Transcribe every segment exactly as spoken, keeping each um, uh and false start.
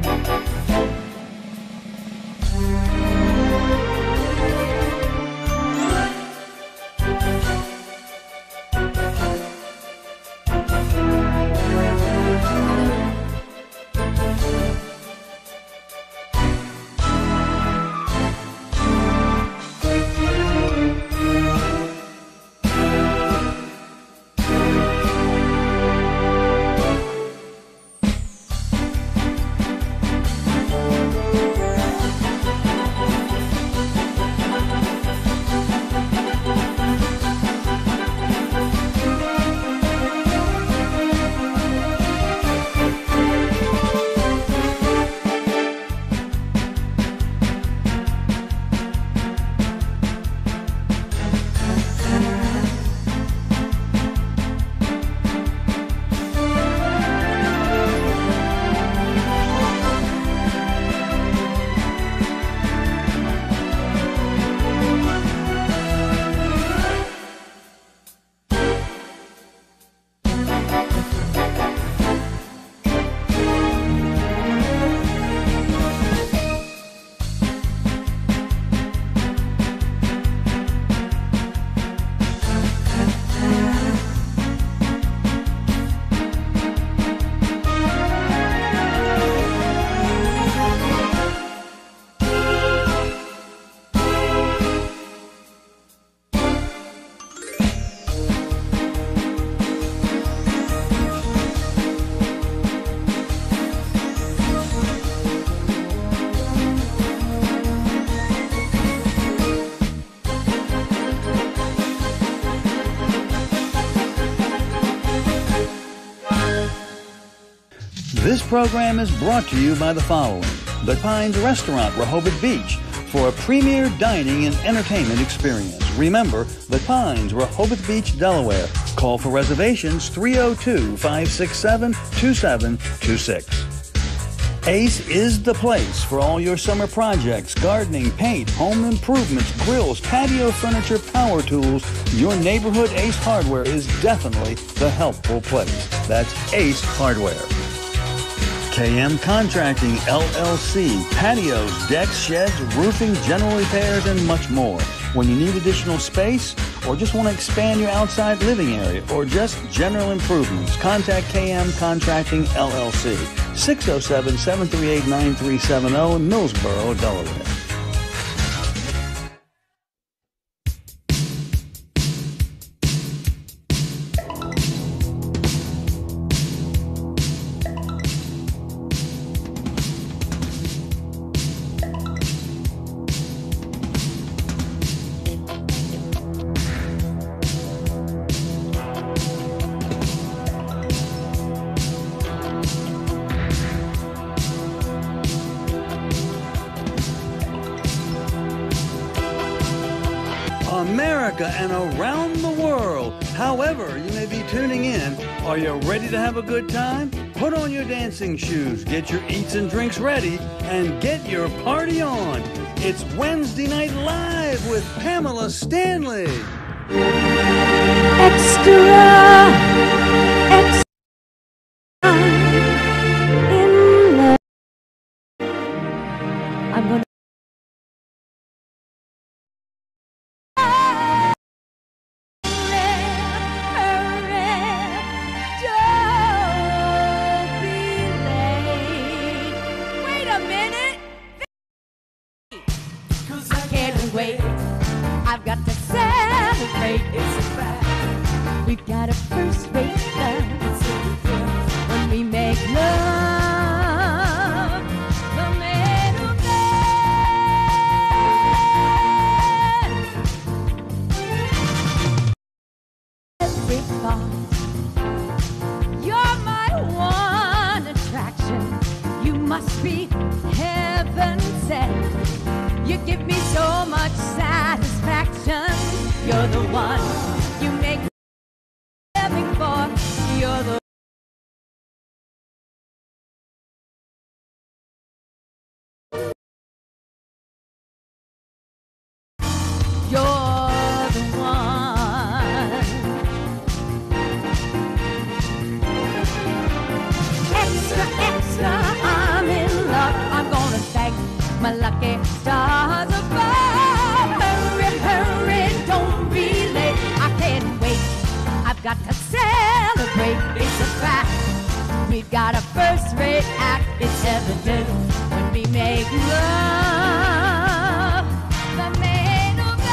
This program is brought to you by the following: The Pines Restaurant, Rehoboth Beach, for a premier dining and entertainment experience. Remember, The Pines, Rehoboth Beach, Delaware. Call for reservations three oh two, five six seven, two seven two six. Ace is the place for all your summer projects: gardening, paint, home improvements, grills, patio furniture, power tools. Your neighborhood Ace Hardware is definitely the helpful place. That's Ace Hardware. K M Contracting, L L C, patios, decks, sheds, roofing, general repairs, and much more. When you need additional space, or just want to expand your outside living area, or just general improvements, contact K M Contracting, L L C, six oh seven, seven three eight, nine three seven oh in Millsboro, Delaware. America and around the world. However you may be tuning in, are you ready to have a good time? Put on your dancing shoes, get your eats and drinks ready, and get your party on. It's Wednesday Night Live with Pamala Stanley. Extra, extra in love. I'm gonna wait. I've got to celebrate. It's a fact. We've got a first-rate love when we make love. The middleman. Every thought. You're my one attraction. You must be heaven sent. You give me so much satisfaction. You're the one you make me living for. You're the You're the one. Extra, extra, I'm in love. my lucky stars above. Hurry, hurry, don't be late. I can't wait. I've got to celebrate. It's a fact. We've got a first-rate act. It's evident when we make love. The main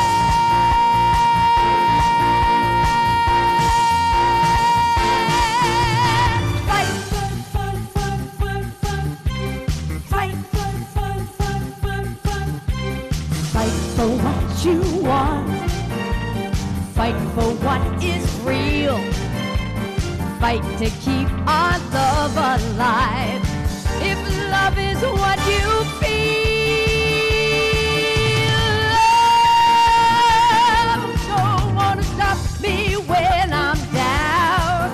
event. Fight, fight, fight, fight, fight. Fight, fight, fight, fight, fight, fight. Fight for what you want. Fight for what is real. Fight to keep our love alive. If love is what you feel, love don't wanna stop me when I'm down.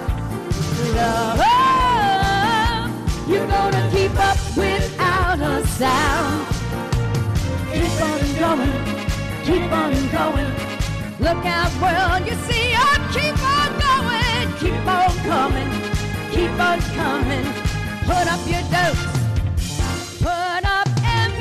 Love, you're gonna keep up without a sound. Keep on going, keep on going. Look out, world, you see, I keep on going. Keep on coming, keep on coming. Put up your dose, put up and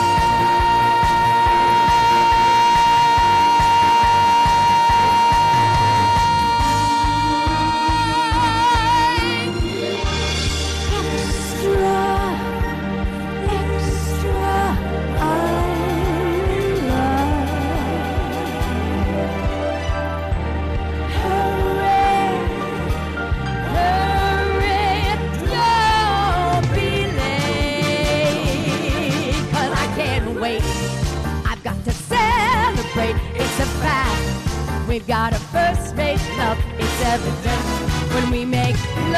we've got a first-rate love. It's evident when we make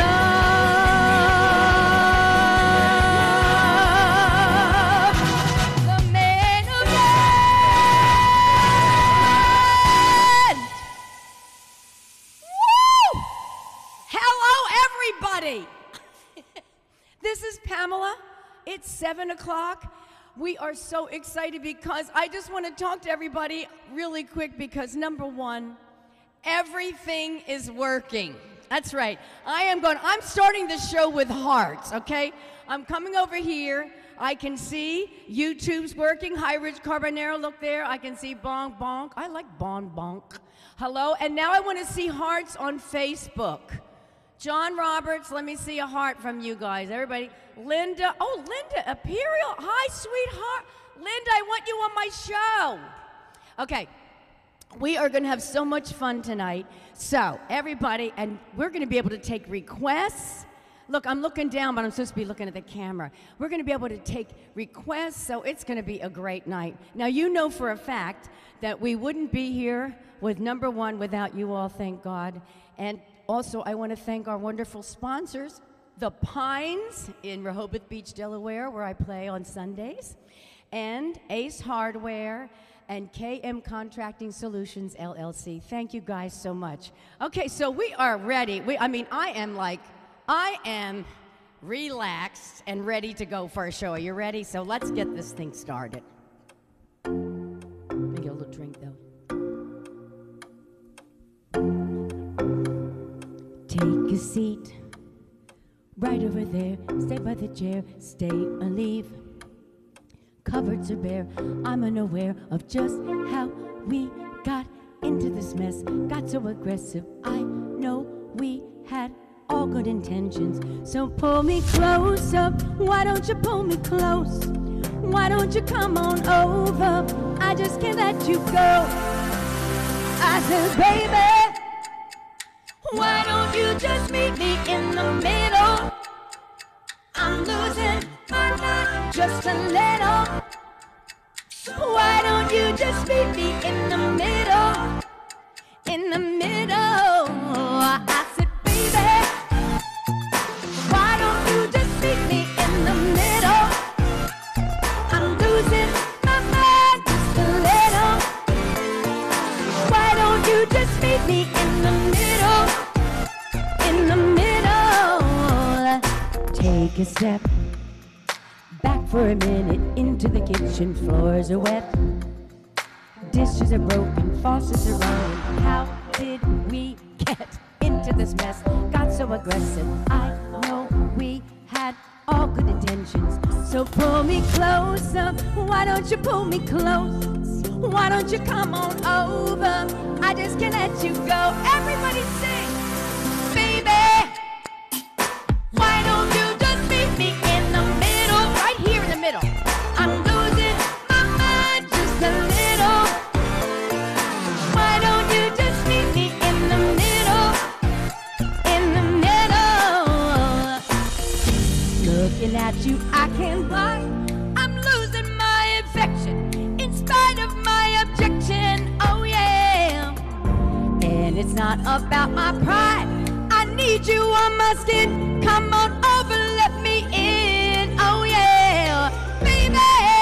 love. The main event. Woo! Hello, everybody. This is Pamela. It's seven o'clock. We are so excited because I just want to talk to everybody really quick because number one, everything is working. That's right. I am going, I'm starting the show with hearts, okay? I'm coming over here. I can see YouTube's working. Hi, Rich Carbonero, look there. I can see Bonk Bonk. I like Bon Bonk. Hello, and now I want to see hearts on Facebook. John Roberts, let me see a heart from you guys. Everybody. Linda, oh, Linda, Imperial. Hi, sweetheart. Linda, I want you on my show. Okay, we are going to have so much fun tonight. So, everybody, and we're going to be able to take requests. Look, I'm looking down, but I'm supposed to be looking at the camera. We're going to be able to take requests, so it's going to be a great night. Now, you know for a fact that we wouldn't be here with number one without you all, thank God. And also, I want to thank our wonderful sponsors, The Pines in Rehoboth Beach, Delaware, where I play on Sundays, and Ace Hardware, and K M Contracting Solutions, L L C. Thank you guys so much. Okay, so we are ready. We, I mean, I am like, I am relaxed and ready to go for a show. Are you ready? So let's get this thing started. Let me get a little drink, though. Take a seat right over there. Stay by the chair. Stay or leave. Cupboards are bare. I'm unaware of just how we got into this mess. Got so aggressive. I know we had all good intentions. So pull me closer. Why don't you pull me close? Why don't you come on over? I just can't let you go. I said, baby, why don't you just meet me in the middle? I'm losing my mind just a little. Why don't you just meet me in the middle? In the middle. I said, baby, why don't you just meet me in the middle? I'm losing my mind just a little. Why don't you just meet me in the middle? In the middle. Take a step back for a minute into the kitchen. Floors are wet, dishes are broken, faucets are running. How did we get into this mess? Got so aggressive. I know we had all good intentions. So pull me closer, why don't you pull me close? Why don't you come on over? I just can't let you go. Everybody sing, baby. Why don't you just meet me in the middle, right here in the middle? I'm losing my mind just a little. Why don't you just meet me in the middle, in the middle? Looking at you, I can't lie. I'm losing my affection in spite of my objection. Oh yeah. And it's not about my pride. I need you on my skin. Come on over, let me in. Oh yeah, baby.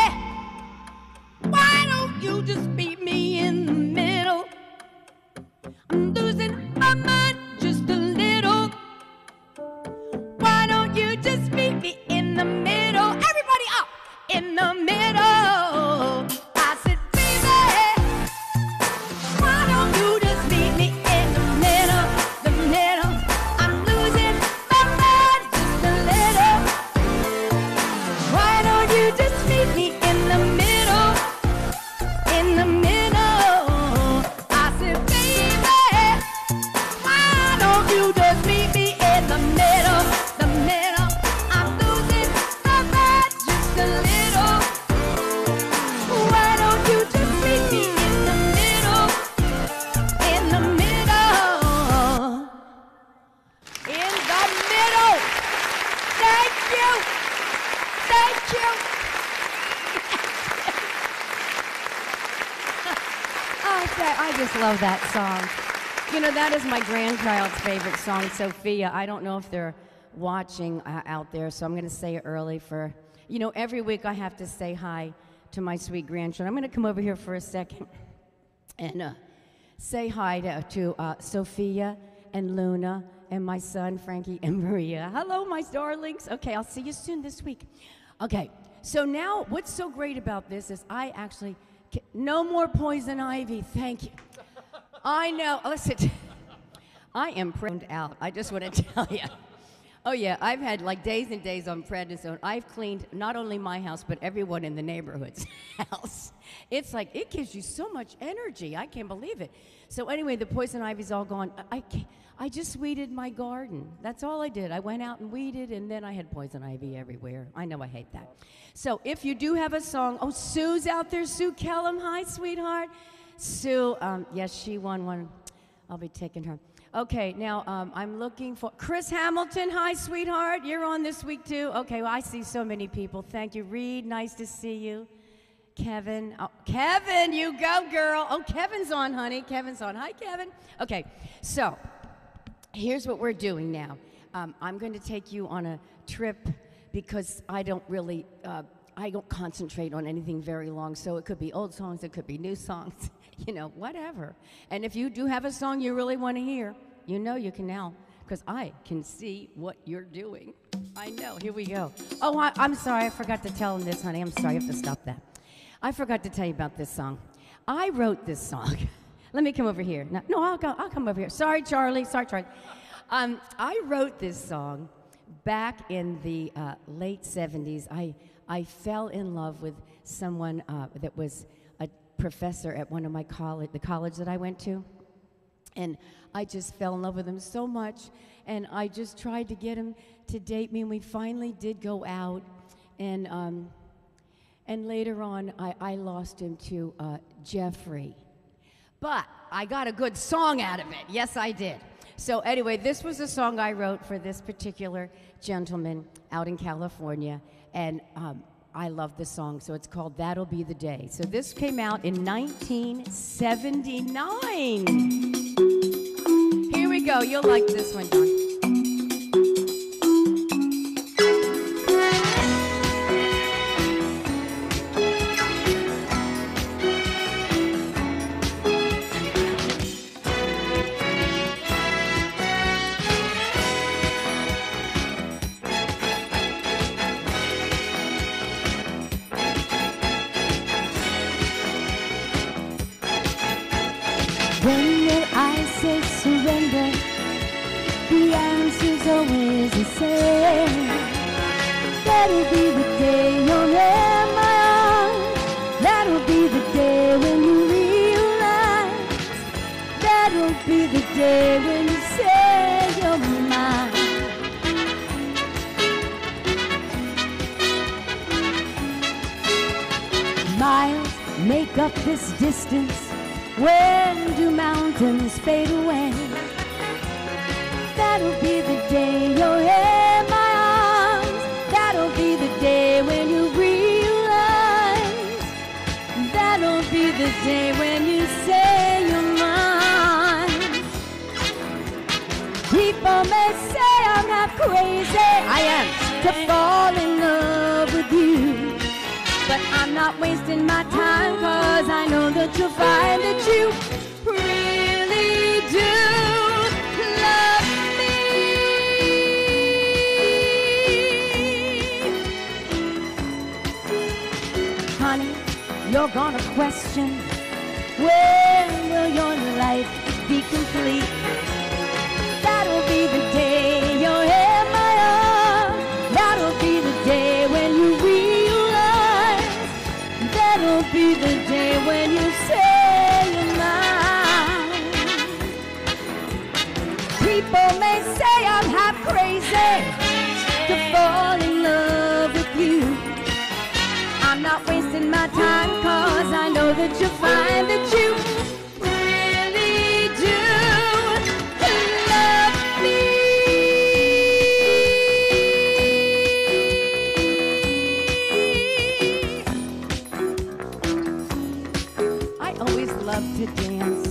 Why don't you just meet me in the middle? I'm losing my mind just a little. Why don't you just meet me in the middle? Everybody up in the middle. I said, baby, why don't you just meet me in the middle, the middle? I'm losing my mind just a little. Why don't you just meet me in the middle, in the middle? I said, baby, why don't you just meet me in the middle, the middle? I'm losing my mind just a little. Why don't you just meet me in the middle, in the middle, in the middle? Thank you, thank you. Oh, th- I just love that song. You know, that is my grandchild's favorite song, Sophia. I don't know if they're watching uh, out there, so I'm going to say it early for, you know, every week I have to say hi to my sweet grandchildren. I'm going to come over here for a second and uh, say hi to, to uh, Sophia and Luna and my son, Frankie and Maria. Hello, my darlings. Okay, I'll see you soon this week. Okay, so now what's so great about this is I actually, ca- no more poison ivy, thank you. I know, listen, I am pruned out, I just want to tell you. Oh yeah, I've had like days and days on prednisone. I've cleaned not only my house, but everyone in the neighborhood's house. It's like, it gives you so much energy, I can't believe it. So anyway, the poison ivy's all gone. I, I, can't- I just weeded my garden. That's all I did. I went out and weeded, and then I had poison ivy everywhere. I know I hate that. So if you do have a song, oh, Sue's out there, Sue Kellum, hi, sweetheart. Sue, um, yes, she won one. I'll be taking her. Okay, now um, I'm looking for Chris Hamilton. Hi, sweetheart. You're on this week too. Okay, well, I see so many people. Thank you, Reed. Nice to see you. Kevin. Oh, Kevin, you go, girl. Oh, Kevin's on, honey. Kevin's on. Hi, Kevin. Okay, so here's what we're doing now. Um, I'm going to take you on a trip because I don't really. Uh, I don't concentrate on anything very long, so it could be old songs, it could be new songs, you know, whatever. And if you do have a song you really want to hear, you know you can now, because I can see what you're doing. I know, here we go. Oh, I, I'm sorry, I forgot to tell them this, honey. I'm sorry, I have to stop that. I forgot to tell you about this song. I wrote this song. Let me come over here. No, no I'll, go, I'll come over here. Sorry, Charlie, sorry, Charlie. Um, I wrote this song back in the uh, late seventies. I I fell in love with someone uh, that was a professor at one of my college, the college that I went to. And I just fell in love with him so much. And I just tried to get him to date me. And we finally did go out. And, um, and later on, I, I lost him to uh, Jeffrey. But I got a good song out of it. Yes, I did. So anyway, this was a song I wrote for this particular gentleman out in California. And um, I love this song, so it's called That'll Be the Day. So this came out in nineteen seventy-nine. Here we go. You'll like this one, Don. When will I say surrender? The answer's always the same. That'll be the day you're in my arms. That'll be the day when you realize. That'll be the day when you say you're mine. Miles make up this distance. When do mountains fade away? That'll be the day you're in my arms. That'll be the day when you realize. That'll be the day when you say you're mine. People may say I'm not crazy. I am to fall in love with you. But I'm not wasting my time, cause I know that you'll find that you really do love me. Honey, you're gonna question, when will your life be complete? That'll be the day you're in my arms. That'll be the day when you realize. That'll be the day when you say you're mine. People may say I'm half crazy to fall in love with you. I'm not wasting my time, cause I know that you'll find that you really do love me. I always love to dance.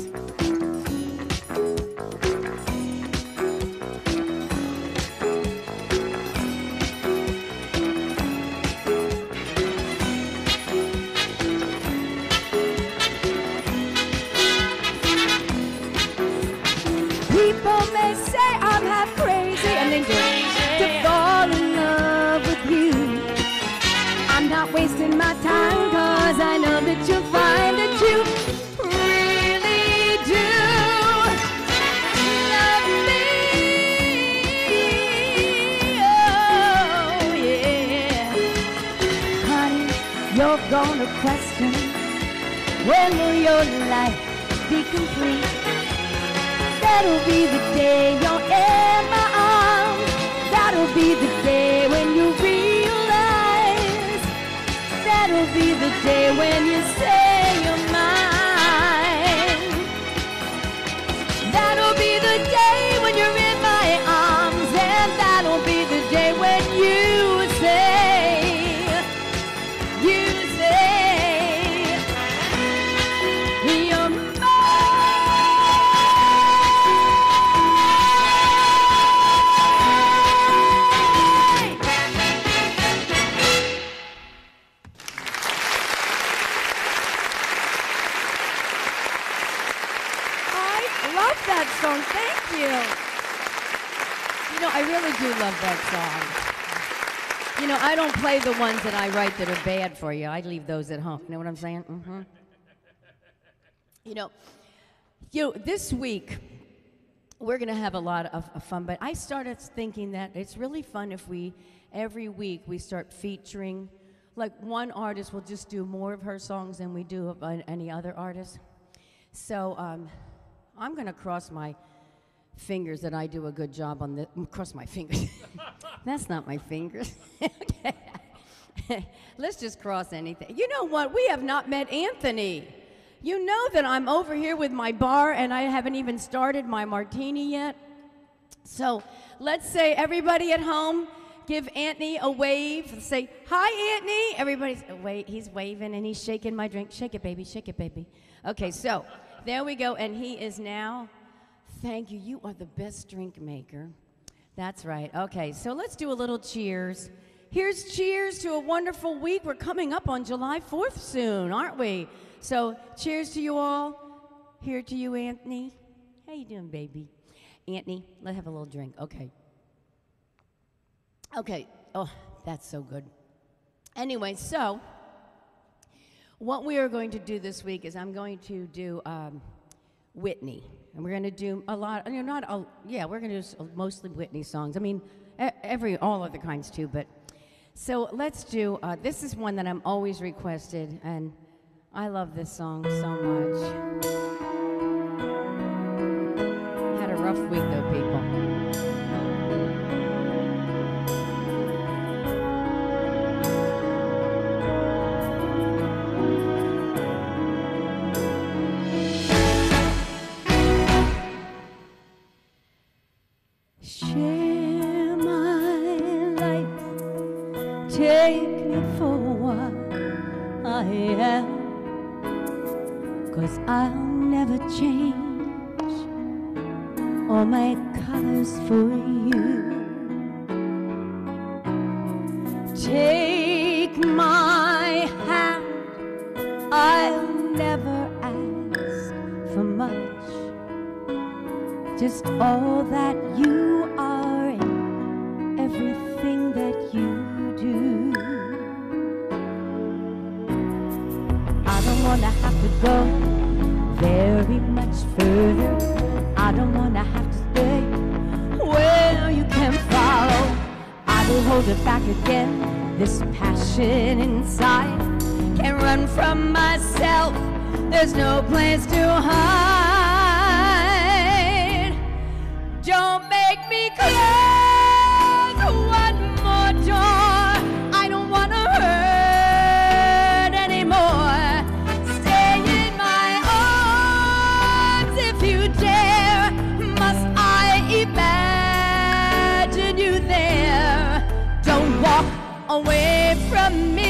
People may say I'm half crazy, and they do, to fall in love with you. I'm not wasting my time, cause I know that you'll find that you really do love me. Oh, yeah. Honey, you're gonna question, when will your life be complete? That'll be the day you're in my arms. That'll be the day when you realize. That'll be the day when you say you're mine. That'll be the day when you're in my arms. And that'll be the day when you say, you say, you're mine. That song, thank you. You know, I really do love that song. You know, I don't play the ones that I write that are bad for you. I leave those at home. You know what I'm saying? Mm-hmm. You know, you know, this week we're going to have a lot of, of fun. But I started thinking that it's really fun if we every week we start featuring, like one artist will just do more of her songs than we do of any other artist. So. Um, I'm going to cross my fingers that I do a good job on this. Cross my fingers. That's not my fingers. Okay. Let's just cross anything. You know what? We have not met Anthony. You know that I'm over here with my bar and I haven't even started my martini yet. So let's say, everybody at home, give Anthony a wave. Say, hi, Anthony. Everybody's, wait, he's waving and he's shaking my drink. Shake it, baby. Shake it, baby. Okay, so. There we go, and he is now, thank you, you are the best drink maker. That's right, okay, so let's do a little cheers. Here's cheers to a wonderful week. We're coming up on July fourth soon, aren't we? So cheers to you all. Here to you, Anthony. How you doing, baby? Anthony, let's have a little drink, okay. Okay, oh, that's so good. Anyway, so, what we are going to do this week is I'm going to do um, Whitney. And we're going to do a lot, you know, not, a, yeah, we're going to do mostly Whitney songs. I mean, every, all other kinds too, but. So let's do, uh, this is one that I'm always requested, and I love this song so much. Had a rough week though, people. Share my life, take me for what I am, 'cause I'll never change all my colors for you. Take my hand, I'll never ask for much, just all that you are and everything that you do. I don't wanna have to go very much further. I don't wanna have to stay where you can't follow. I will hold it back again. This passion inside can't run from myself. There's no place to hide. Don't make me close one more door. I don't wanna hurt anymore. Stay in my arms if you dare. Must I imagine you there? Don't walk away from me.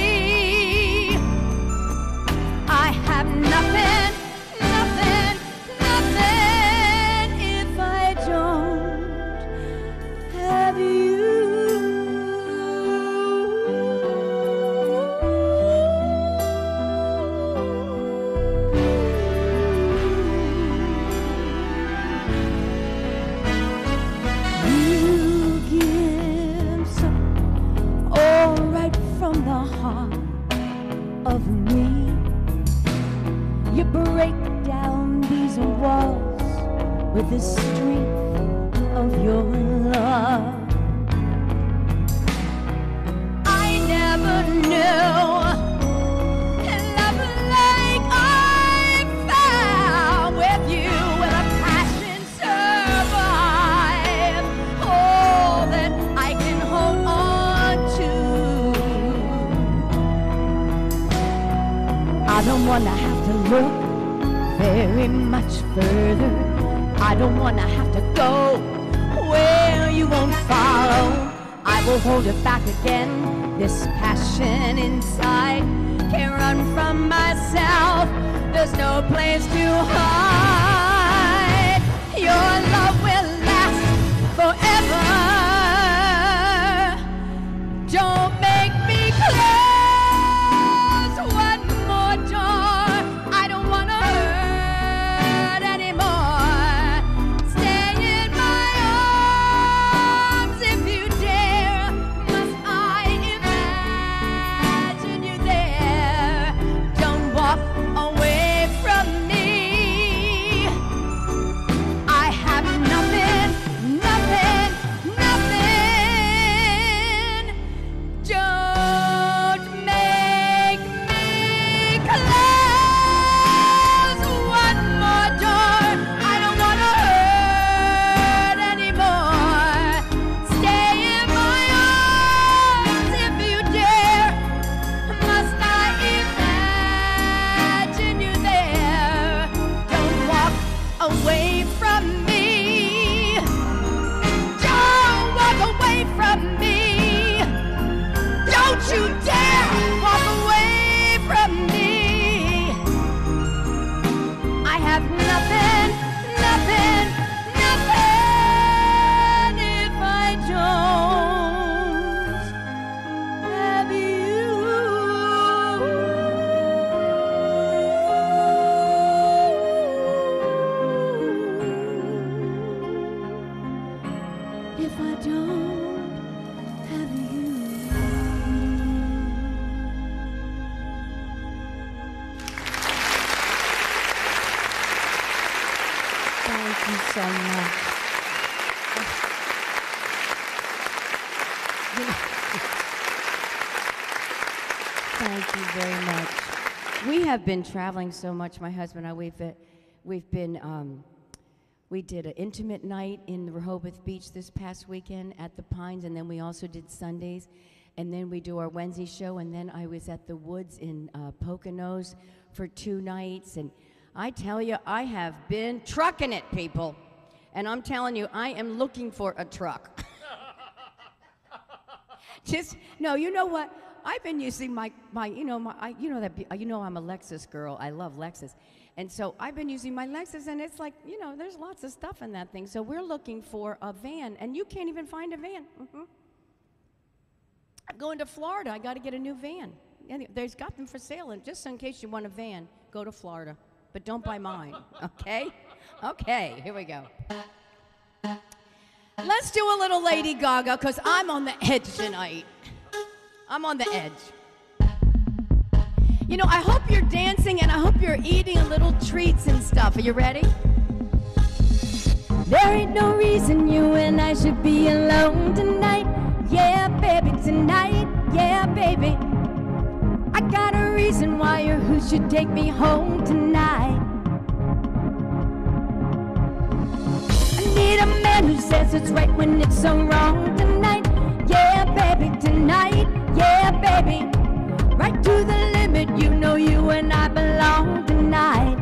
I have nothing, nothing, nothing if I don't have you. You give something all right from the heart of me. You break down these walls with the strength of your love. I never knew love like I found with you. Will a passion survive all that I can hold on to? I don't wanna have to look very much further. I don't wanna have to go where you won't follow. I will hold it back again. This passion inside can't run from myself. There's no place to hide. Your love will last forever. Don't make me close one more door. I don't wanna hurt anymore. Stay in my arms if you dare. Must I imagine you there? Don't walk away from me. I have nothing, nothing, nothing. Don't make me close one more door. I don't wanna hurt anymore. Stay in my arms if you dare. Must I imagine you there? Don't walk away from me. Don't walk away from me. Don't you dare walk away from me. I have nothing, nothing, nothing if I don't have you. If I don't have you. Thank you so much. Thank you very much. We have been traveling so much, my husband and I. We've, uh, we've been, um, we did an intimate night in Rehoboth Beach this past weekend at the Pines, and then we also did Sundays, and then we do our Wednesday show, and then I was at the Woods in uh, Poconos for two nights, and I tell you, I have been trucking it, people. And I'm telling you, I am looking for a truck. Just, no, you know what? I've been using my, my you know, my, I, you know that, you know I'm a Lexus girl. I love Lexus. And so I've been using my Lexus, and it's like, you know, there's lots of stuff in that thing. So we're looking for a van, and you can't even find a van. Mm-hmm. I'm going to Florida. I got to get a new van. And there's got them for sale, and just in case you want a van, go to Florida. But don't buy mine, okay? Okay, here we go. Let's do a little Lady Gaga, because I'm on the edge tonight. I'm on the edge. You know, I hope you're dancing, and I hope you're eating a little treats and stuff. Are you ready? There ain't no reason you and I should be alone tonight. Yeah, baby, tonight. Yeah, baby. I got a reason why or who should take me home tonight. I need a man who says it's right when it's so wrong tonight. Yeah, baby, tonight. Yeah, baby. Right to the limit, you know you and I belong tonight.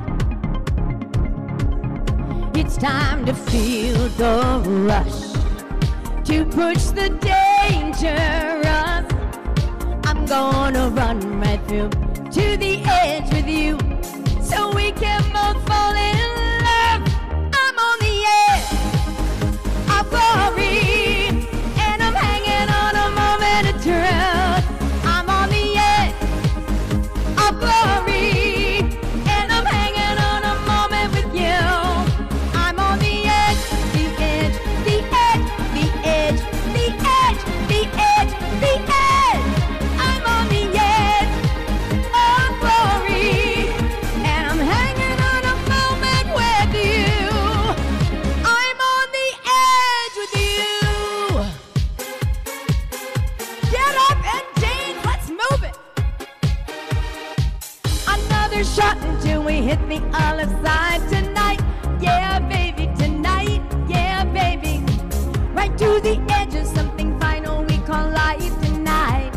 It's time to feel the rush, to push the dangerous. I'm gonna run right through to the edge with you, so we can both fall in love. I'm on the edge of glory, and I'm hanging on a moment of truth. I'm on the edge of glory, and I'm hanging on a moment with you. I'm on the edge, the edge, the edge, the edge, the edge, the edge, the edge. I'm on the edge of glory, and I'm hanging on a moment with you. I'm on the edge with you. Get up and dance, let's move it. Another shot until we hit the other side tonight. Yeah, baby, tonight. Yeah, baby. Right to the edge of something final we call life tonight.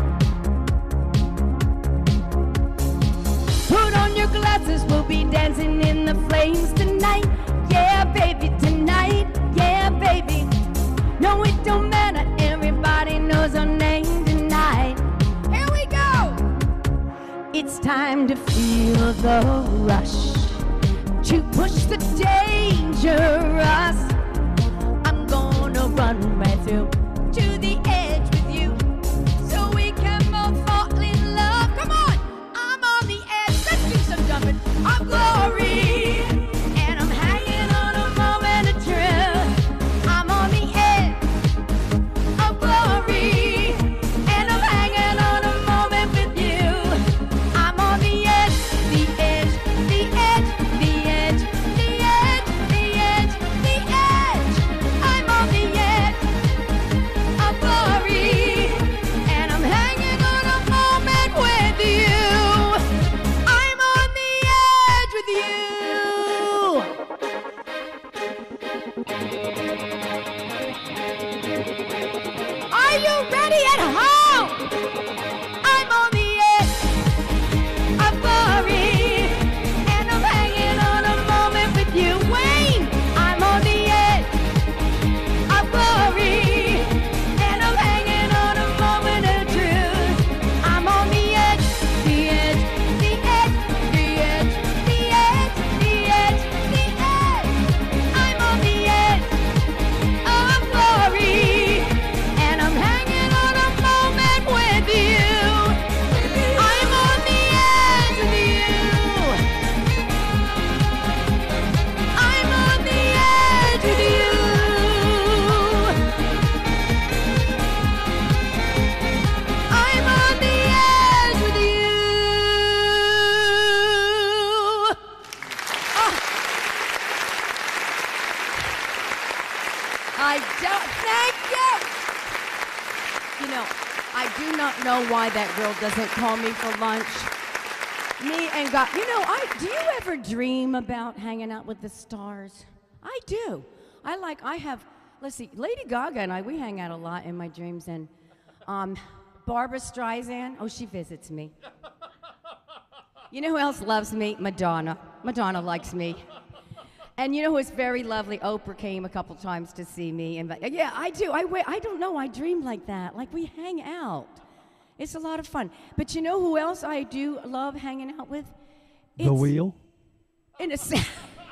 Put on your glasses, we'll be dancing in the flames tonight. Yeah, baby, tonight. Yeah, baby. No, it don't matter, everybody knows our name tonight. Here we go. It's time to feel the rush, to push the dangerous. I'm gonna run right through to the edge with you, so we can both fall in love. Come on, I'm on the edge. Let's do some jumping. I'm glory, and I'm hanging on a moment of truth. I'm on the edge of glory, and I'm hanging on a moment with you. I'm on the edge, the edge, the edge, the edge, the edge, the edge, the edge. I'm on the edge don't know why that girl doesn't call me for lunch. Me and God, you know, I do you ever dream about hanging out with the stars? I do. I like, I have, let's see, Lady Gaga and I, we hang out a lot in my dreams, and um, Barbara Streisand, oh, she visits me. You know who else loves me? Madonna. Madonna likes me. And you know who's very lovely? Oprah came a couple times to see me. And yeah, I do. I, I don't know. I dream like that. Like we hang out. It's a lot of fun. But you know who else I do love hanging out with? The It's, wheel? In a sense.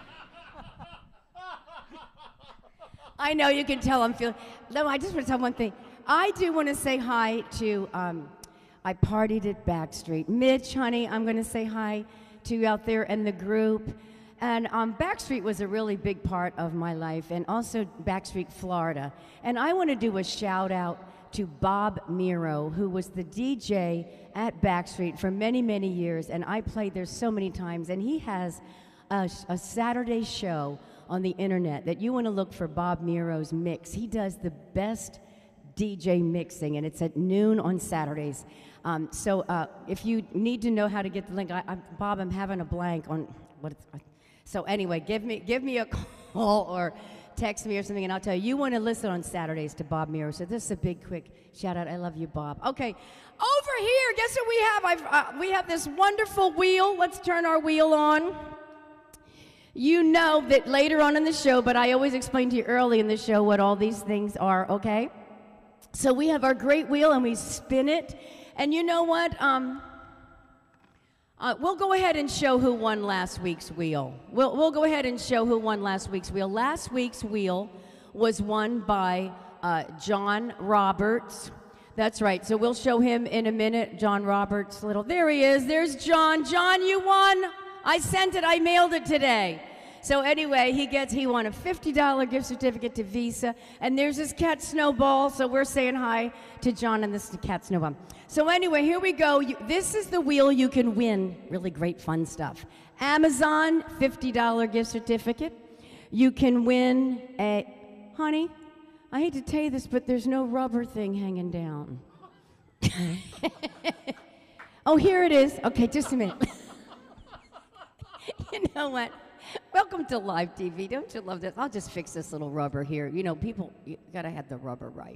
I know, you can tell I'm feeling. No, I just want to tell one thing. I do want to say hi to, um, I partied at Backstreet. Mitch, honey, I'm going to say hi to you out there and the group. And um, Backstreet was a really big part of my life, and also Backstreet, Florida. And I want to do a shout out to Bob Miro, who was the D J at Backstreet for many, many years, and I played there so many times. And he has a, a Saturday show on the internet that you want to look for Bob Miro's mix. He does the best D J mixing, and it's at noon on Saturdays. Um, so uh, if you need to know how to get the link, I, I, Bob, I'm having a blank on what it's. Uh, so anyway, give me give me a call or text me or something, and I'll tell you. You want to listen on Saturdays to Bob Miro. So this is a big, quick shout out. I love you, Bob. Okay, over here, guess what we have? I've, uh, we have this wonderful wheel. Let's turn our wheel on. You know that later on in the show, but I always explain to you early in the show what all these things are, okay? So we have our great wheel, and we spin it. And you know what? Um, uh, we'll go ahead and show who won last week's wheel. We'll, we'll go ahead and show who won last week's wheel. Last week's wheel was won by uh, John Roberts. That's right. So we'll show him in a minute. John Roberts, little. There he is. There's John. John, you won. I sent it. I mailed it today. So anyway, he gets, he won a fifty dollar gift certificate to Visa, and there's his cat Snowball, so we're saying hi to John and this cat Snowball. So anyway, here we go. You, this is the wheel you can win. Really great fun stuff. Amazon, fifty dollar gift certificate. You can win a, honey, I hate to tell you this, but there's no rubber thing hanging down. Oh, here it is. Okay, just a minute. You know what? Welcome to live T V. Don't you love this? I'll just fix this little rubber here. You know, people, you gotta have the rubber right.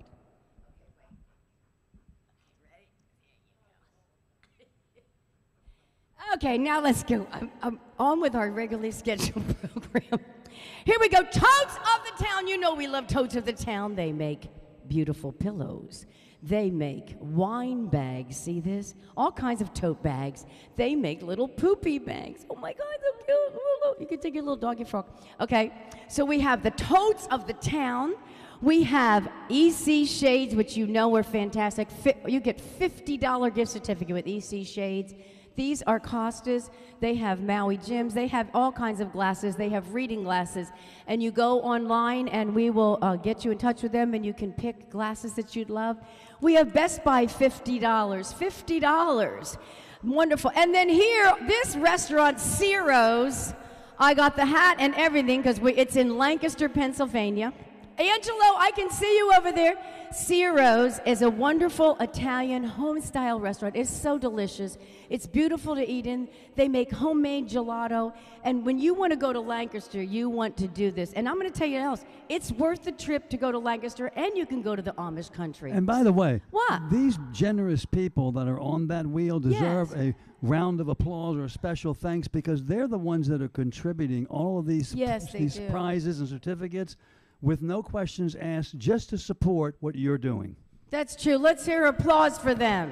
Okay, now let's go. I'm, I'm on with our regularly scheduled program. Here we go. Totes of the Town. You know we love Totes of the Town. They make beautiful pillows. They make wine bags. See this? All kinds of tote bags. They make little poopy bags. Oh my God, so cute. You can take your little doggy frog. Okay, so we have the Totes of the Town. We have E C Shades, which you know are fantastic. You get fifty dollar gift certificate with E C Shades. These are Costas. They have Maui Jims. They have all kinds of glasses. They have reading glasses. And you go online, and we will uh, get you in touch with them, and you can pick glasses that you'd love. We have Best Buy, fifty dollars. fifty dollars. Wonderful. And then here, this restaurant, Ciro's, I got the hat and everything because it's in Lancaster, Pennsylvania. Angelo, I can see you over there. Ciro's is a wonderful Italian home-style restaurant. It's so delicious. It's beautiful to eat in. They make homemade gelato. And when you want to go to Lancaster, you want to do this. And I'm going to tell you else. It's worth the trip to go to Lancaster, and you can go to the Amish country. And by the way, what? These generous people that are on that wheel deserve Yes. a round of applause or a special thanks because they're the ones that are contributing all of these, Yes, they these do. prizes and certificates with no questions asked, just to support what you're doing. That's true. Let's hear applause for them.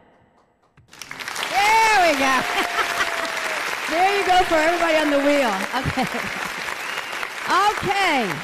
There we go. There you go for everybody on the wheel. Okay. Okay.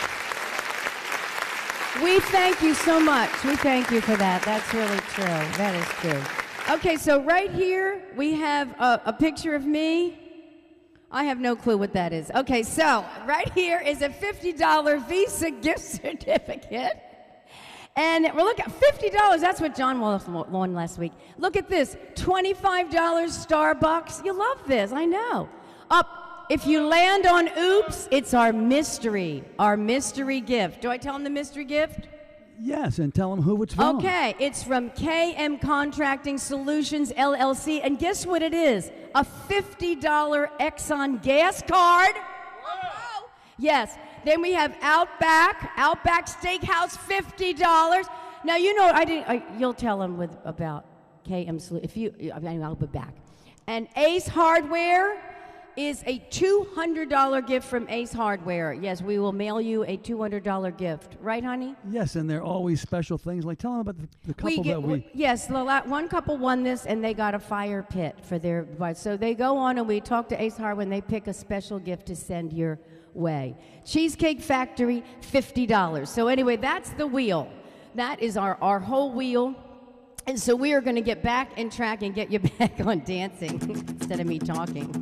We thank you so much. We thank you for that. That's really true. That is true. Okay, so right here we have a, a picture of me. I have no clue what that is. Okay, so right here is a fifty dollar Visa gift certificate. And we're looking at fifty dollars. That's what John won last week. Look at this, twenty-five dollars Starbucks. You love this, I know. Up, if you land on oops, it's our mystery, our mystery gift. Do I tell them the mystery gift? Yes, and tell them who it's from. Okay, it's from K M Contracting Solutions, L L C, and guess what it is? A fifty dollar Exxon gas card. Whoa. Yes, then we have Outback, Outback Steakhouse, fifty dollars. Now, you know, I didn't, I, you'll tell them with, about K M Solutions, if you, I mean, I'll be back. And Ace Hardware is a two hundred dollar gift from Ace Hardware. Yes, we will mail you a two hundred dollar gift. Right, honey? Yes, and there are always special things. Like, tell them about the, the couple we get, that we... Yes, the la one couple won this, and they got a fire pit for their... So they go on, and we talk to Ace Hardware, and they pick a special gift to send your way. Cheesecake Factory, fifty dollars. So anyway, that's the wheel. That is our, our whole wheel. And so we are going to get back in track and get you back on dancing instead of me talking.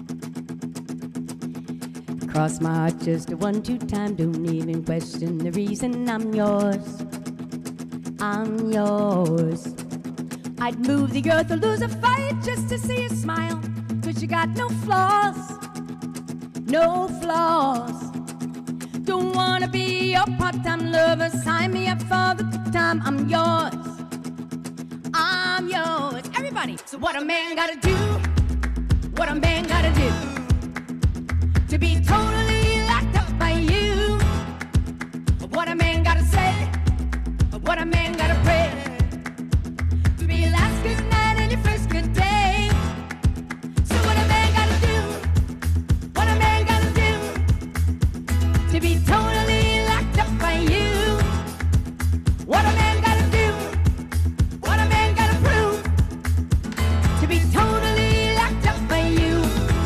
Cross my heart just a one, two time, don't even question the reason I'm yours. I'm yours. I'd move the earth or lose a fight just to see you smile, 'cause you got no flaws, no flaws. Don't wanna be your part-time lover, sign me up for the good time. I'm yours, I'm yours. Everybody, so what a man gotta do, what a man gotta do to be totally locked up by you. What a man gotta say, what a man gotta pray to be your last good night and your first good day. So what a man gotta do, what a man gotta do to be totally locked up by you. What a man gotta do, what a man gotta prove to be totally locked up by you.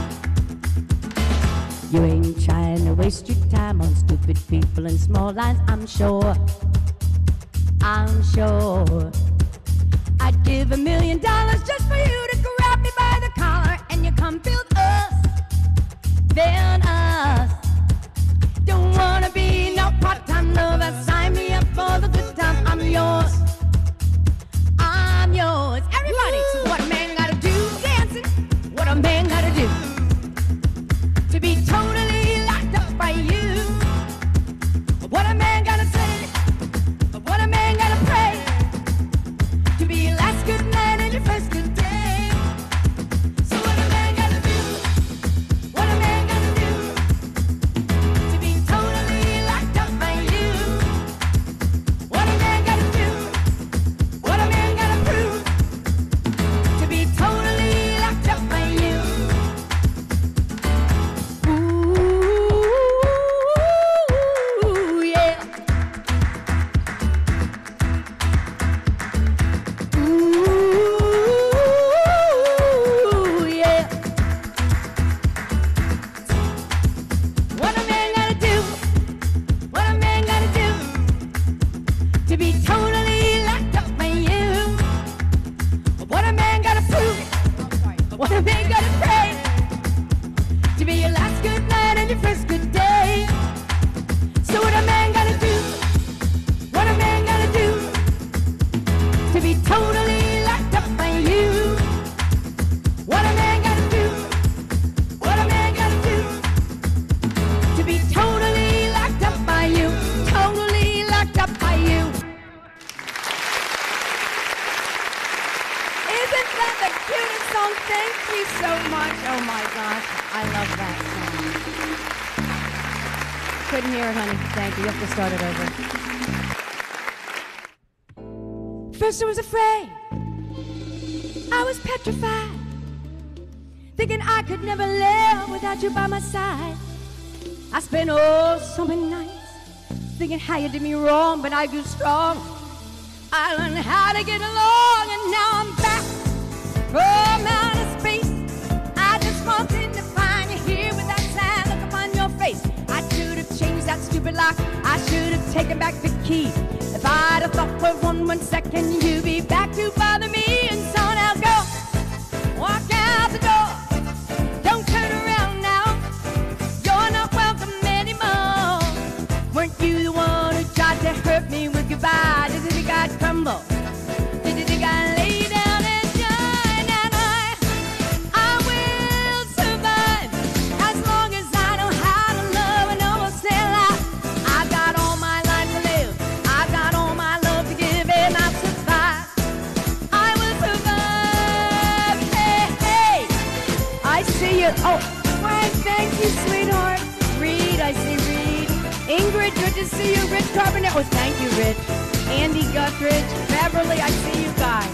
You ain't trying to waste your time on stupid people and small lines, I'm sure, I'm sure. I'd give a million dollars just for you to grab me by the collar and you come build us, then us. Don't wanna be no part-time lover, sign me up for the good time. I'm yours, I'm yours. Everybody, so what a man gotta do, dancing, what a man gotta do to be totally locked up by you. What a man gotta say, what a man gotta pray to be your last good night and your first good day. So what a man gotta do, what a man gotta do to be totally locked up by you. What a man gotta do, what a man gotta prove to be totally locked up by you. Ooh, yeah. Ooh, yeah. What a man gotta do, what a man gotta do to be totally locked up by you. What a man gotta prove, what a man gotta pray to be your last good night and your first good day. So what a man gotta do, what a man gotta do to be totally locked up by you. What a man gotta do, what a man gotta do to be totally locked up by you, totally locked up by you. Isn't that the cutest song? Thank you so much. Oh my gosh, I love that song. Couldn't hear it, honey. Thank you. You have to start it over. First I was afraid, I was petrified, thinking I could never live without you by my side. I spent oh so many nights thinking how you did me wrong, but I grew strong. I learned how to get along, and now I'm back from outer space. I just wanted to find you here with that sad look upon your face. I should have changed that stupid lock, I should have taken back the key. If I'd have thought for one, one second you'd be back to bother me. And so now go, walk out the door, don't turn around now, you're not welcome anymore. Weren't you the one who tried to hurt me with goodbye? Did you think I'd crumble? Did you think I'd lay down and shine? And I, I will survive as long as I know how to love and almost say a lie. I've got all my life to live, I've got all my you. Oh, Frank, thank you, sweetheart. Reed, I see Reed. Ingrid, good to see you. Rich Carbonet. Oh, thank you, Rich. Andy Guthridge. Beverly, I see you guys.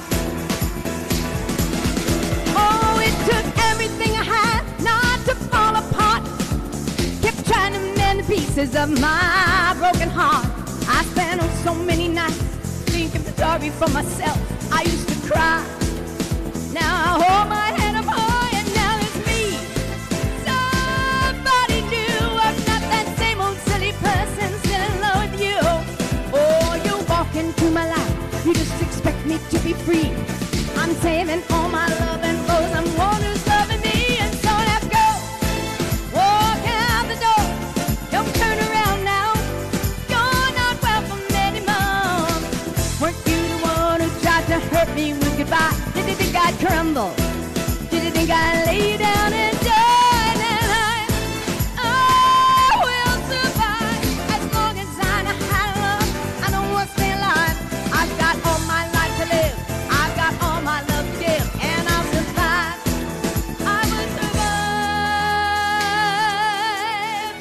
Oh, it took everything I had not to fall apart. Kept trying to mend the pieces of my broken heart. I spent oh, so many nights thinking sorry for myself. I used to cry. Now I hold my head up high and now it's me. Somebody new. I'm not that same old silly person still in love with you. Oh, you walk into my life. You just expect me to be free. I'm saving all my love and flows. I'm one who's loving me, and so let's go. Walk out the door. Don't turn around now. You're not welcome anymore. Weren't you the one who tried to hurt me with goodbye? Did you think I'd crumble? Did you think I'd lay down and die? And I, I will survive as long as I know how to love. I know what's stay alive. I've got all my life to live. I've got all my love to give, and I'll survive. I will survive.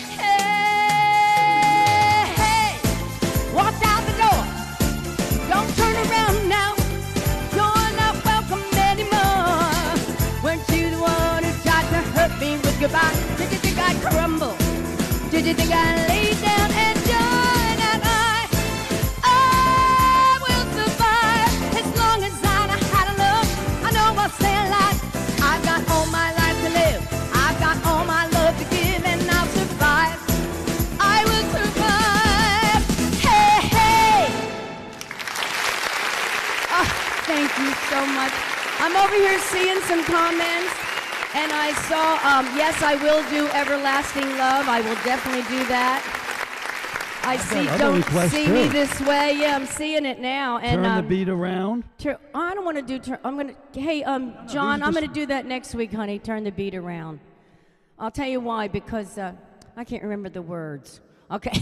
Hey, hey, walked out the door. Don't turn around now. You're not welcome anymore. Weren't you the one who tried to hurt me with goodbye? Did you think I'd crumble? Did you think I'd lay down and die? And I, I will survive as long as I know how to love. I know I'll stay alive. I've got all my life to live. I've got all my love to give, and I'll survive. I will survive. Hey, hey. Oh, thank you so much. I'm over here seeing some comments, and I saw, um, yes, I will do Everlasting Love. I will definitely do that. I see, other don't requests, see me too. this way. Yeah, I'm seeing it now. And, Turn the um, beat around. Tur- I don't want to do. Tur- I'm gonna. Hey, um, John, I'm gonna do that next week, honey. Turn the beat around. I'll tell you why. Because uh, I can't remember the words. Okay.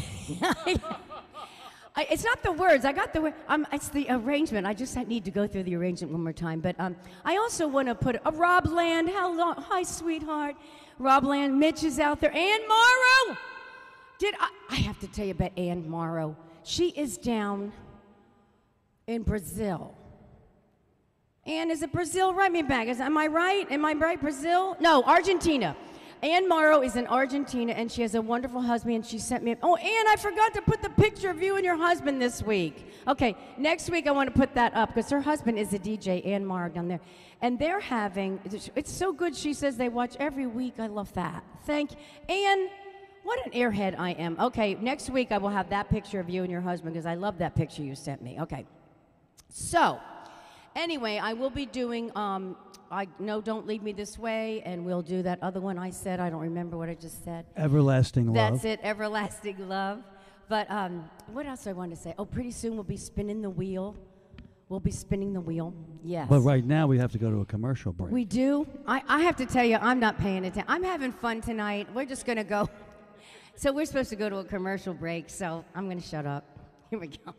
I, it's not the words. I got the. wor- Um, it's the arrangement. I just need to go through the arrangement one more time. But um, I also want to put a Rob Land. Hello, hi, sweetheart. Rob Land. Mitch is out there. Ann Morrow. Did I? I have to tell you about Ann Morrow. She is down in Brazil. Ann, is it Brazil? Write me back. Is, am I right? Am I right? Brazil? No, Argentina. Ann Morrow is in Argentina, and she has a wonderful husband, and she sent me, a, oh, Ann, I forgot to put the picture of you and your husband this week. Okay, next week I want to put that up, because her husband is a D J, Ann Morrow, down there. And they're having, it's so good, she says they watch every week. I love that. Thank you. Ann, what an airhead I am. Okay, next week I will have that picture of you and your husband, because I love that picture you sent me. Okay, so, anyway, I will be doing, um, I know Don't Leave Me This Way, and we'll do that other one I said. I don't remember what I just said. Everlasting Love. That's it, Everlasting Love. But um, what else I want to say? Oh, pretty soon we'll be spinning the wheel. We'll be spinning the wheel, yes. But right now we have to go to a commercial break. We do? I, I have to tell you, I'm not paying attention. I'm having fun tonight. We're just going to go. So we're supposed to go to a commercial break, so I'm going to shut up. Here we go.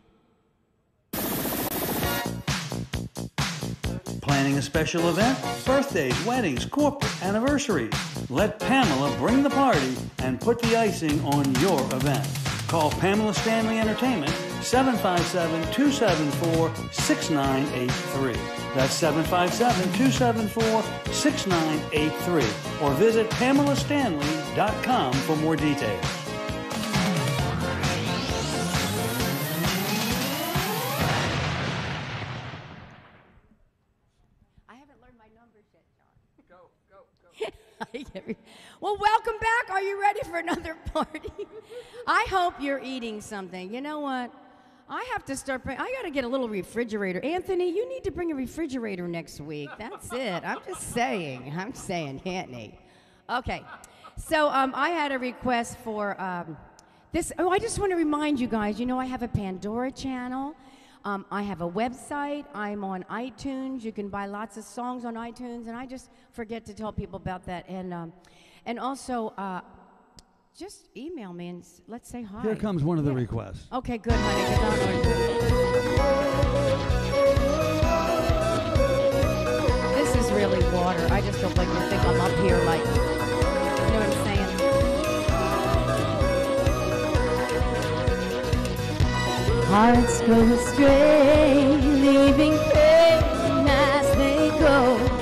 Planning a special event? Birthdays, weddings, corporate anniversaries. Let Pamela bring the party and put the icing on your event. Call Pamela Stanley Entertainment, seven five seven, two seven four, six nine eight three. That's seven five seven, two seven four, six nine eight three. Or visit pamela stanley dot com for more details. Well, welcome back. Are you ready for another party? I hope you're eating something. You know what? I have to start bring, I got to get a little refrigerator. Anthony, you need to bring a refrigerator next week. That's it. I'm just saying. I'm saying, Anthony. Okay. So um, I had a request for um, this. Oh, I just want to remind you guys, you know, I have a Pandora channel. Um, I have a website. I'm on iTunes. You can buy lots of songs on iTunes, and I just forget to tell people about that. And um, and also, uh, just email me and s- let's say hi. Here comes one of the Yeah. requests. Okay, good, honey. Good on you. This is really water. I just don't like to think I'm up here like Hearts go astray, leaving pain as they go.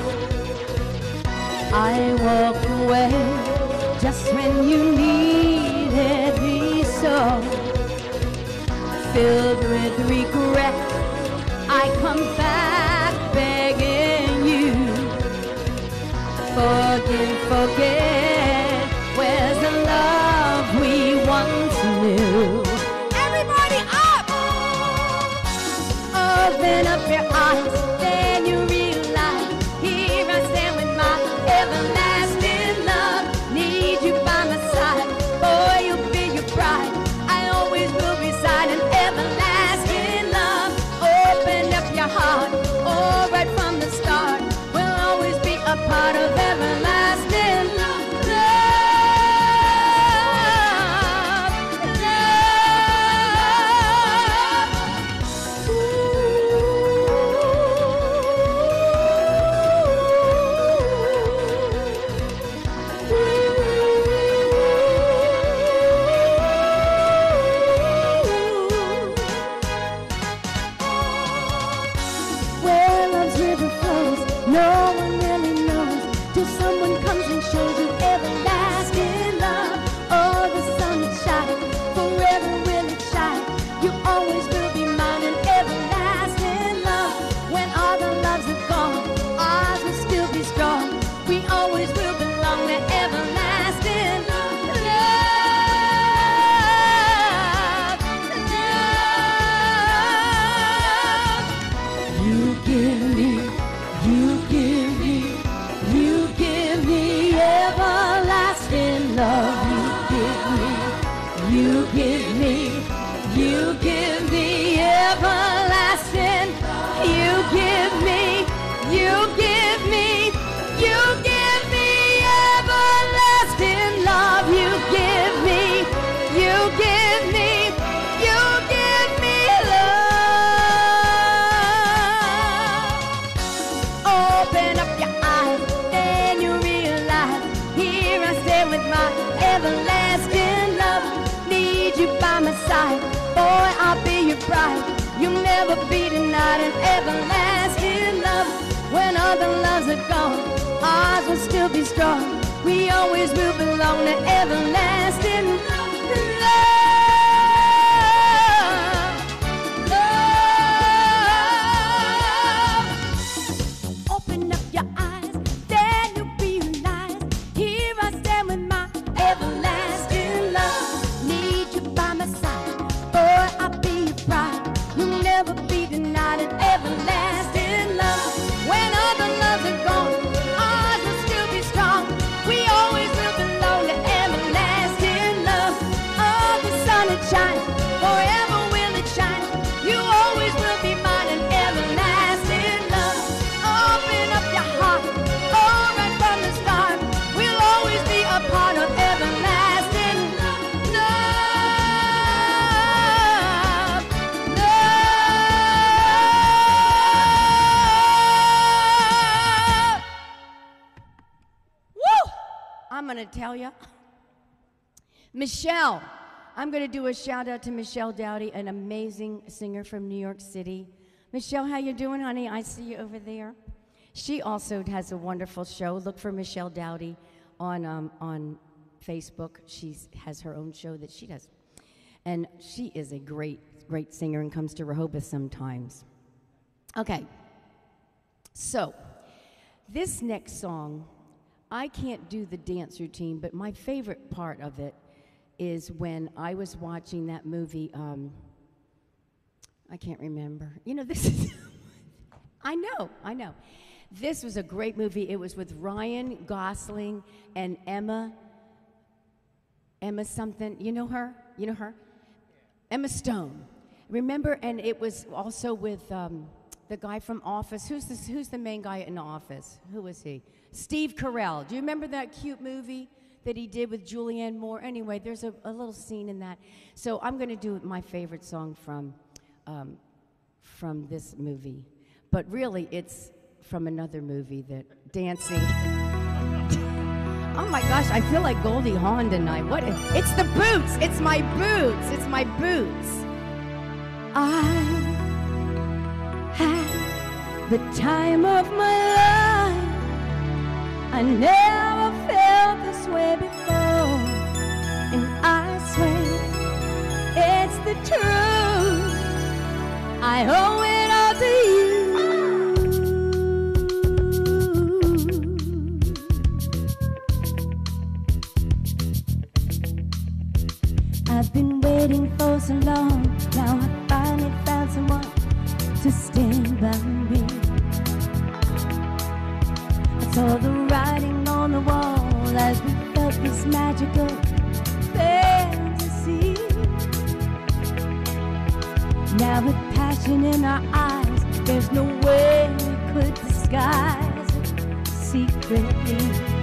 I walk away just when you needed me so. Filled with regret, I come back begging you. Forgive, forget, where's the love we once knew? Everybody up! Open up your eyes, then you realize, here I stand with my everlasting love. Need you by my side, boy, you'll be your bride. I always will beside an everlasting love. Open up your heart, oh, right from the start. We'll always be a part of everlasting love. No one really knows till someone comes and shows you everlasting love. Oh, the sun will shine, forever will it shine. You always will be mine, an everlasting love. When all the loves are gone, ours will still be strong. We always will belong to everlasting love. Love, you give me. You give me, you give me everlasting love. You give me, you give me, you give me everlasting. You give me, you give me, you give me everlasting love. You give me, you give me, you give me love. Open up your eyes, then you realize, here I stand with my everlasting love. Need you by my side, boy, I'll be your bride. You'll never be denied an everlasting love. When all the loves are gone, ours will still be strong. We always will belong to everlasting love. I'm going to tell you. Michelle. I'm going to do a shout out to Michelle Dowdy, an amazing singer from New York City. Michelle, how you doing, honey? I see you over there. She also has a wonderful show. Look for Michelle Dowdy on, um, on Facebook. She has her own show that she does. And she is a great, great singer and comes to Rehoboth sometimes. Okay. So, this next song, I can't do the dance routine, but my favorite part of it is when I was watching that movie, um, I can't remember. You know, this is, I know, I know. This was a great movie. It was with Ryan Gosling and Emma, Emma something, you know her? You know her? Emma Stone. Remember, and it was also with um, the guy from Office. Who's, this, who's the main guy in Office? Who was he? Steve Carell. Do you remember that cute movie that he did with Julianne Moore? Anyway, there's a, a little scene in that. So I'm going to do my favorite song from, um, from this movie. But really, it's from another movie, that dancing. Oh my gosh, I feel like Goldie Hawn tonight. What? It's the boots. It's my boots. It's my boots. I had the time of my life. I never felt this way before, and I swear it's the truth. I owe it all to you. I've been waiting for so long. Now I finally found someone to stand by me. I saw the writing on the wall as we felt this magical fantasy. Now with passion in our eyes, there's no way we could disguise it secretly.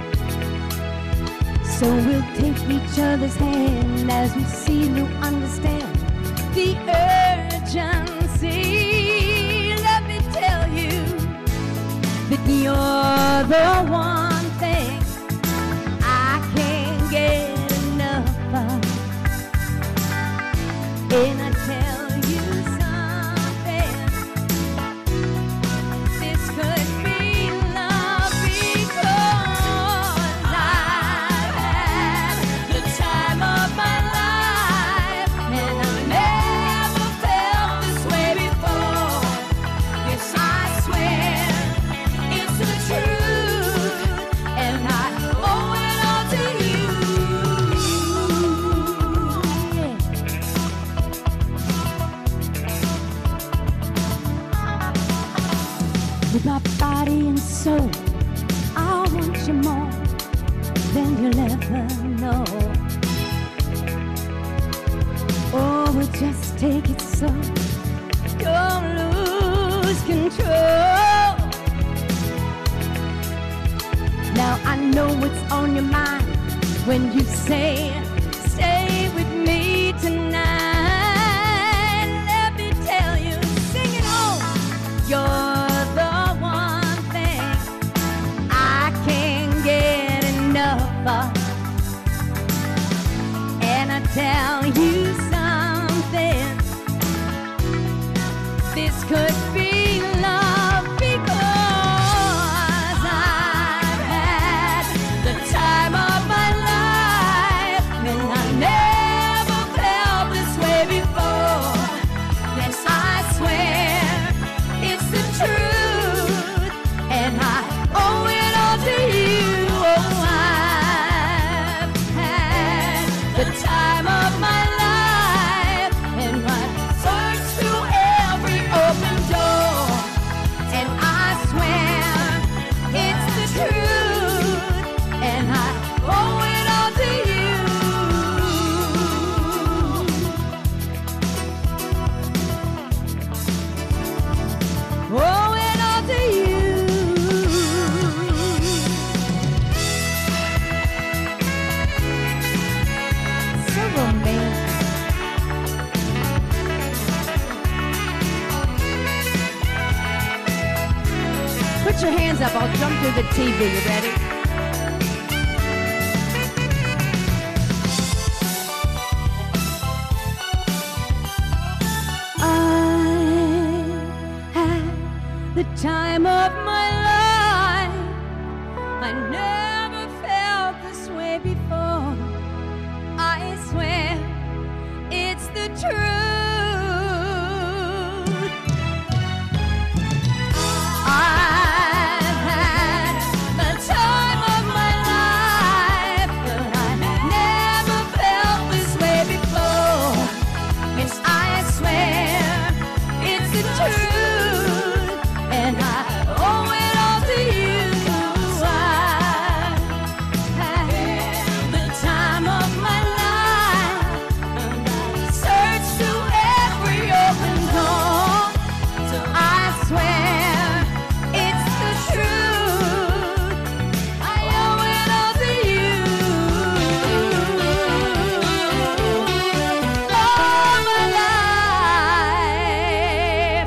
So we'll take each other's hand as we see to understand the urgency. Let me tell you that you're the one thing I can't get enough of. And I tell you something, this could be love because I've had the time of my life, and I've never felt this way before. Yes, I swear it's the truth, and I owe it all to you. With my body and soul, I want you more than you'll ever know. Oh, we'll just take it slow, don't lose control. Now I know what's on your mind when you say, stay with me tonight. Let me tell you, sing it home. You're the one thing I can't get enough of. And I tell you something, this could be love because I've had the time of my life, and I never felt this way before. Yes, I swear it's the truth, and I owe it all to you. Oh, I've had the time of my life, and I searched through every open door, and I swear it's the truth, and I owe it all to you. Owe it all to you. So romantic. Put your hands up, I'll jump through the T V. You ready? I had the time of my life. I never felt this way before. I swear it's the truth. I've had the time of my life, but I never felt this way before. Yes, I swear it's the truth, and I owe it all to you. I've had the time of my life, and I searched through every open door, so I swear it's the truth. I owe it all to you. All my life.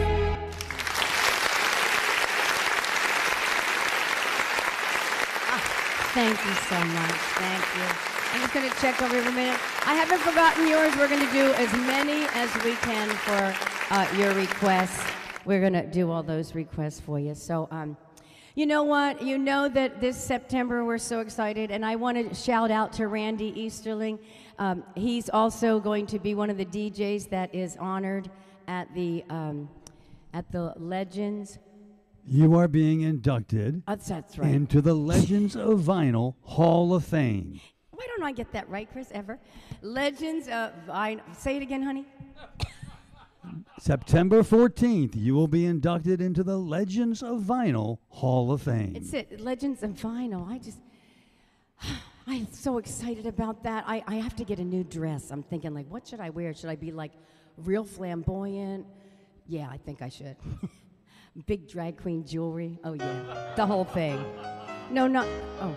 Thank you so much. Thank you. I'm just going to check over here a minute. I haven't forgotten yours. We're going to do as many as we can for uh, your requests. We're going to do all those requests for you. So, um, you know what? You know that this September we're so excited, and I want to shout out to Randy Easterling. Um, he's also going to be one of the D Js that is honored at the um, at the Legends. You are being inducted Oh, that's right. into the Legends of Vinyl Hall of Fame. Why don't I get that right, Chris, ever? Legends of Vinyl. Say it again, honey. September fourteenth, you will be inducted into the Legends of Vinyl Hall of Fame. It's it, Legends of Vinyl. I just, I'm so excited about that. I, I have to get a new dress. I'm thinking, like, what should I wear? Should I be, like, real flamboyant? Yeah, I think I should. Big drag queen jewelry. Oh, yeah. The whole thing. No, not, oh.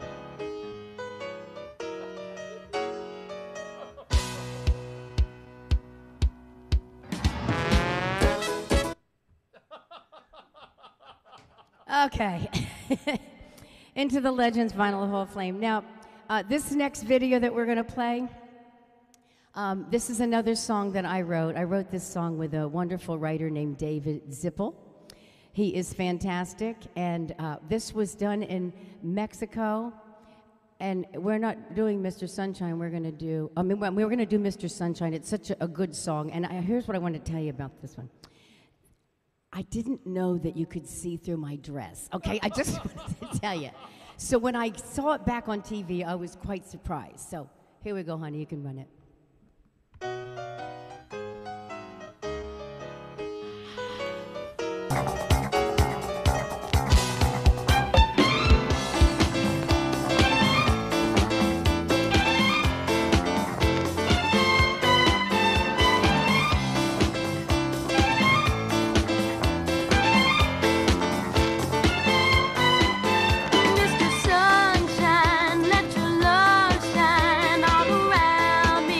Okay. Into the Legends Vinyl Hall of Fame. Now, uh, this next video that we're going to play, um, this is another song that I wrote. I wrote this song with a wonderful writer named David Zippel. He is fantastic, and uh, this was done in Mexico. And we're not doing Mister Sunshine. We're going to do, I mean, we're going to do Mister Sunshine. It's such a, a good song. And I, here's what I want to tell you about this one. I didn't know that you could see through my dress, okay? I just wanted to tell you. So when I saw it back on T V, I was quite surprised. So here we go, honey. You can run it. Mister Sunshine, let your love shine all around me.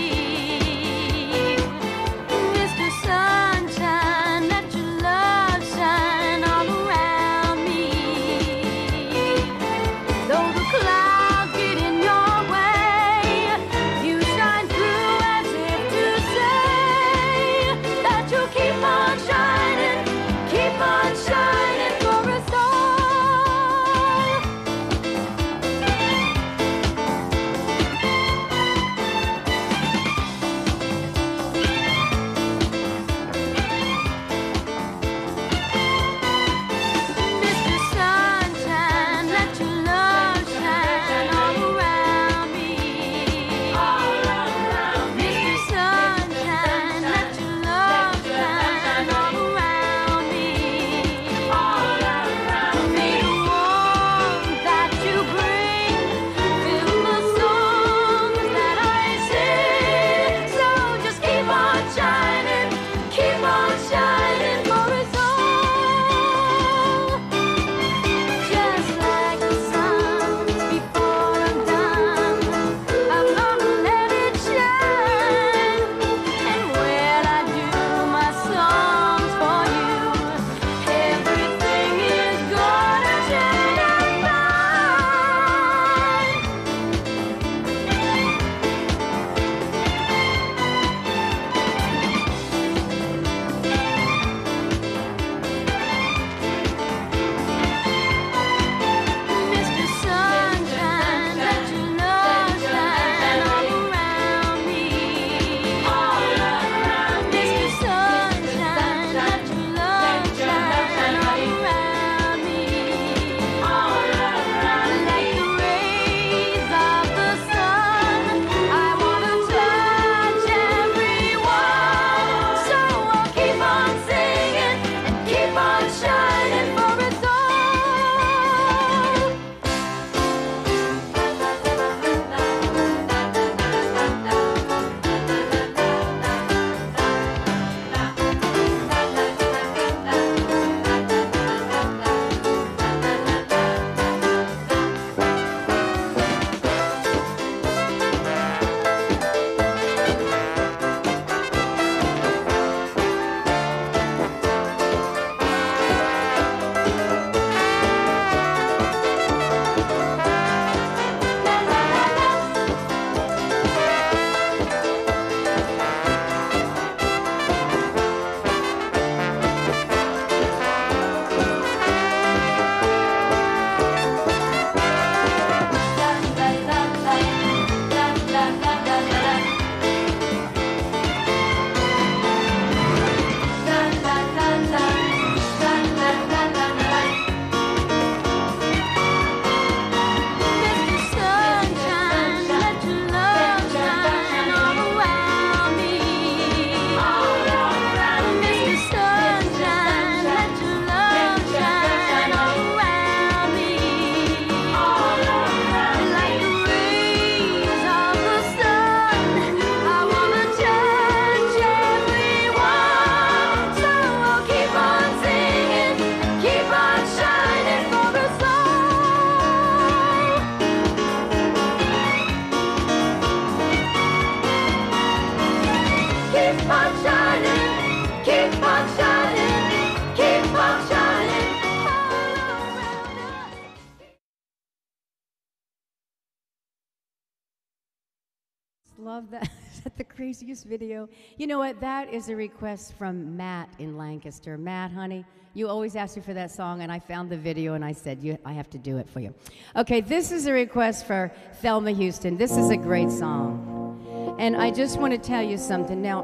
love that. Is that the craziest video? You know what? That is a request from Matt in Lancaster. Matt, honey, you always ask me for that song, and I found the video, and I said, you, I have to do it for you. Okay, this is a request for Thelma Houston. This is a great song. And I just want to tell you something. Now,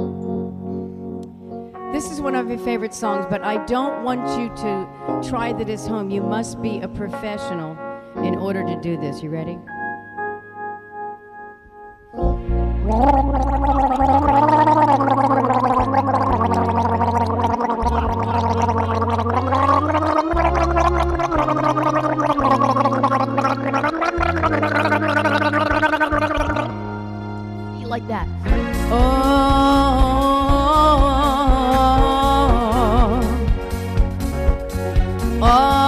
this is one of my favorite songs, but I don't want you to try this home. You must be a professional in order to do this. You ready? You like that? Oh, oh.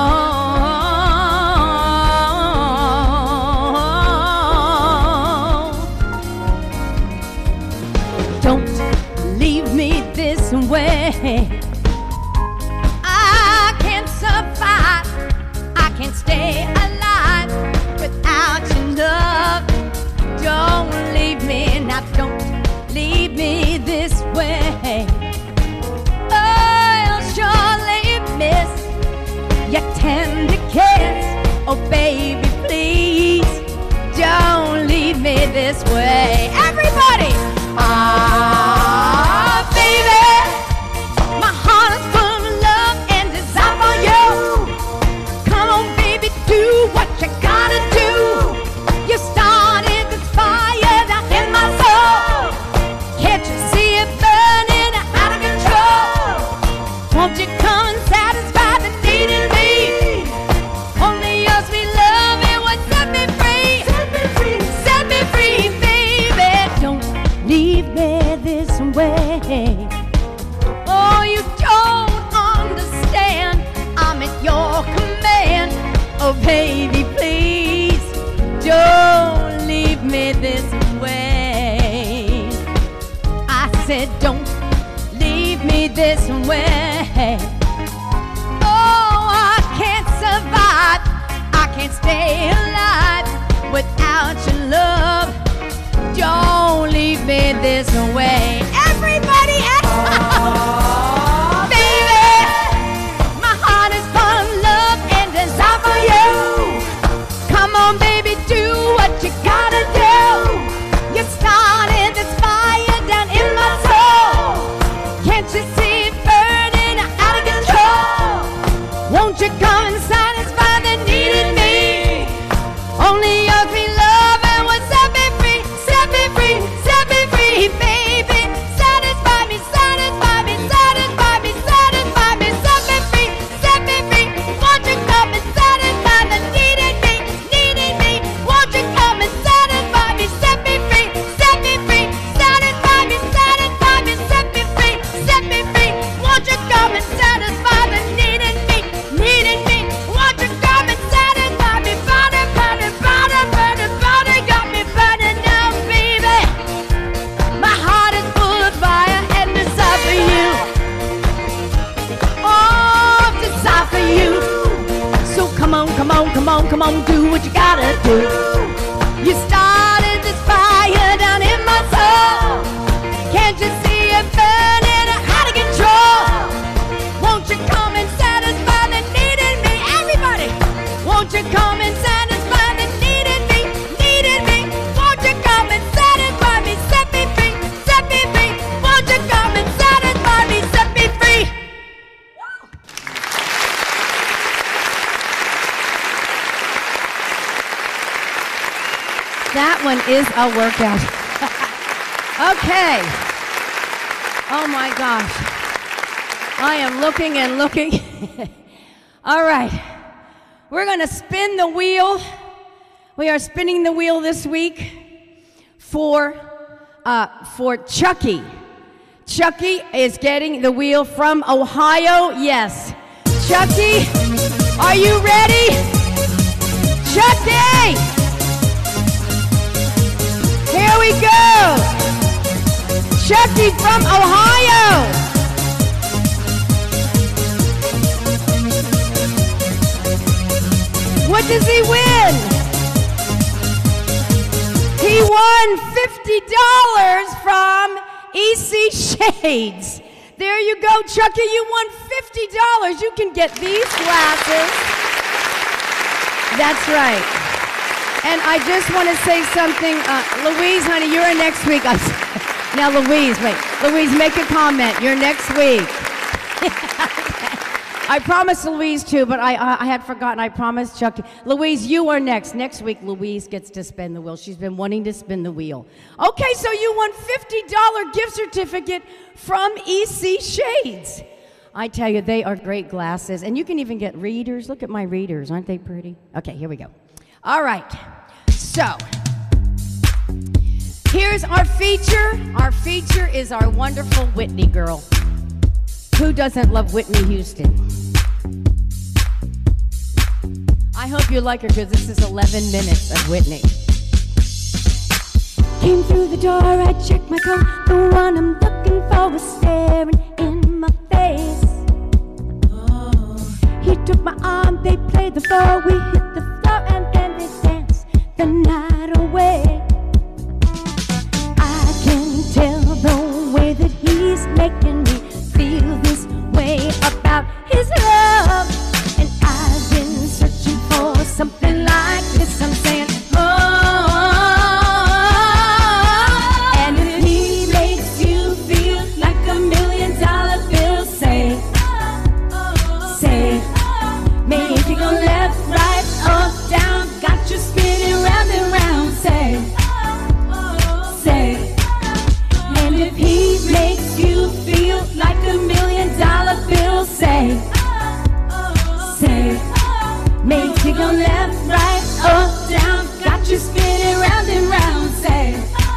I can't survive, I can't stay alive without your love. Don't leave me, now don't leave me this way. I'll surely miss your tender kiss. Oh baby, please don't leave me this way. Everybody! Ah, baby, my heart is full of love and desire for you. Come on, baby, do what you gotta do. You started this fire down in my soul. Can't you see it burning out of control? Won't you come and satisfy the need in me? Only your sweet love it would set me free. Set me free, set me free, baby. Don't leave me this way. Oh, you don't understand. I'm at your command. Oh, baby, please don't leave me this way. I said, don't leave me this way. Oh, I can't survive. I can't stay alive without your love. Don't leave me this way. Everybody, baby, my heart is full of love and desire for you. Come on, baby, do what you gotta do. You started this fire down in my soul. Can't you see it burning out of control? Won't you come and satisfy the need in me? Only your sweet love and what set me free, set me free, set me free, baby. Satisfy me, satisfy me, satisfy me, satisfy me, set me free, set me free. Won't you come and satisfy the need in me, need in me? Won't you come and satisfy me, set me free, set me free, satisfy me, satisfy me, set me free, set me free. Won't you come and satisfy the need in me, need in me? Won't you come and satisfy me, body, body, body, body, body, got me burning now, baby. My heart is full of fire and desire for you. Oh, desire for you. So come on, come on, come on, come on, do what you gotta do. You started this fire down in my soul. Can't you see it burning out of control? Won't you come and satisfy the need in me? Everybody, won't you come and satisfy the need in me, need in me? Won't you come and satisfy me, set me free, set me free? Won't you come and satisfy me, set me free? That one is a workout. Okay. Oh my gosh. I am looking and looking. All right. We're going to spin the wheel. We are spinning the wheel this week for uh, for Chucky. Chucky is getting the wheel from Ohio. Yes. Chucky, are you ready? Chucky! Here we go. Chucky from Ohio. What does he win? He won fifty dollars from E C Shades. There you go, Chucky, you won fifty dollars. You can get these glasses. That's right. And I just want to say something. Uh, Louise, honey, you're in next week. Now, Louise, wait. Louise, make a comment. You're next week. I promised Louise too, but I, I I had forgotten. I promised Chucky. Louise, you are next. Next week, Louise gets to spin the wheel. She's been wanting to spin the wheel. Okay, so you won fifty dollars gift certificate from E C Shades. I tell you, they are great glasses. And you can even get readers. Look at my readers. Aren't they pretty? Okay, here we go. All right. So, here's our feature. Our feature is our wonderful Whitney girl. Who doesn't love Whitney Houston? I hope you like her because this is eleven minutes of Whitney. Came through the door, I checked my coat. The one I'm looking for was staring in my face. He took my arm, they played the floor. We hit the floor and then they danced the night away. I can tell the way that he's making me feel this way about his love. And I've been searching for something like this. I'm saying, oh. And if he makes you feel like a million dollar bill, say, say, maybe go left, right, up, down, got you spinning round and round, say, say. And if he makes you feel like a million dollar bill, say, say, make you go left, right, up, down, got you spinning round and round, say,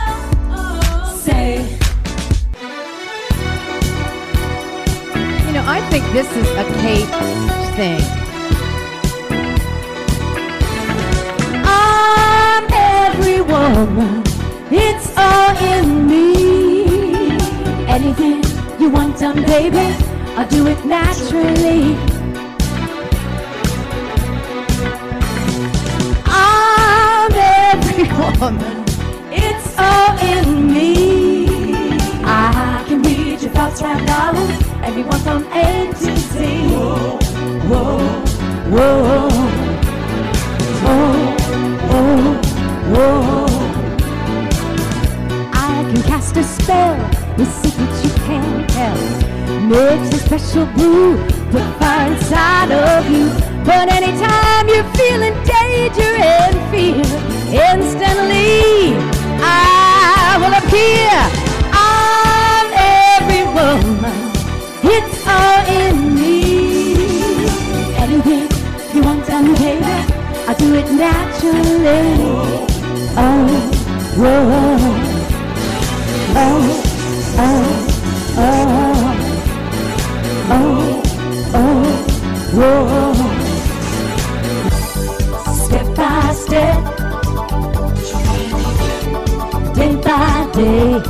say. You know, I think this is a Kate thing. I'm every woman, it's all in me. Anything you want done, baby, I'll do it naturally. I'm every woman, it's all in me. I can read your thoughts right now, everyone from A to Z. Whoa, whoa, whoa, whoa, whoa, whoa. I can cast a spell with secrets you can't tell. Makes a special brew, put fire inside of you. But anytime you're feeling danger and fear, instantly I will appear. I'm every woman, it's all in me. Anything you want done, baby, I do it naturally. Oh, whoa. Oh, oh, oh, oh, oh, whoa. Step by step, day by day,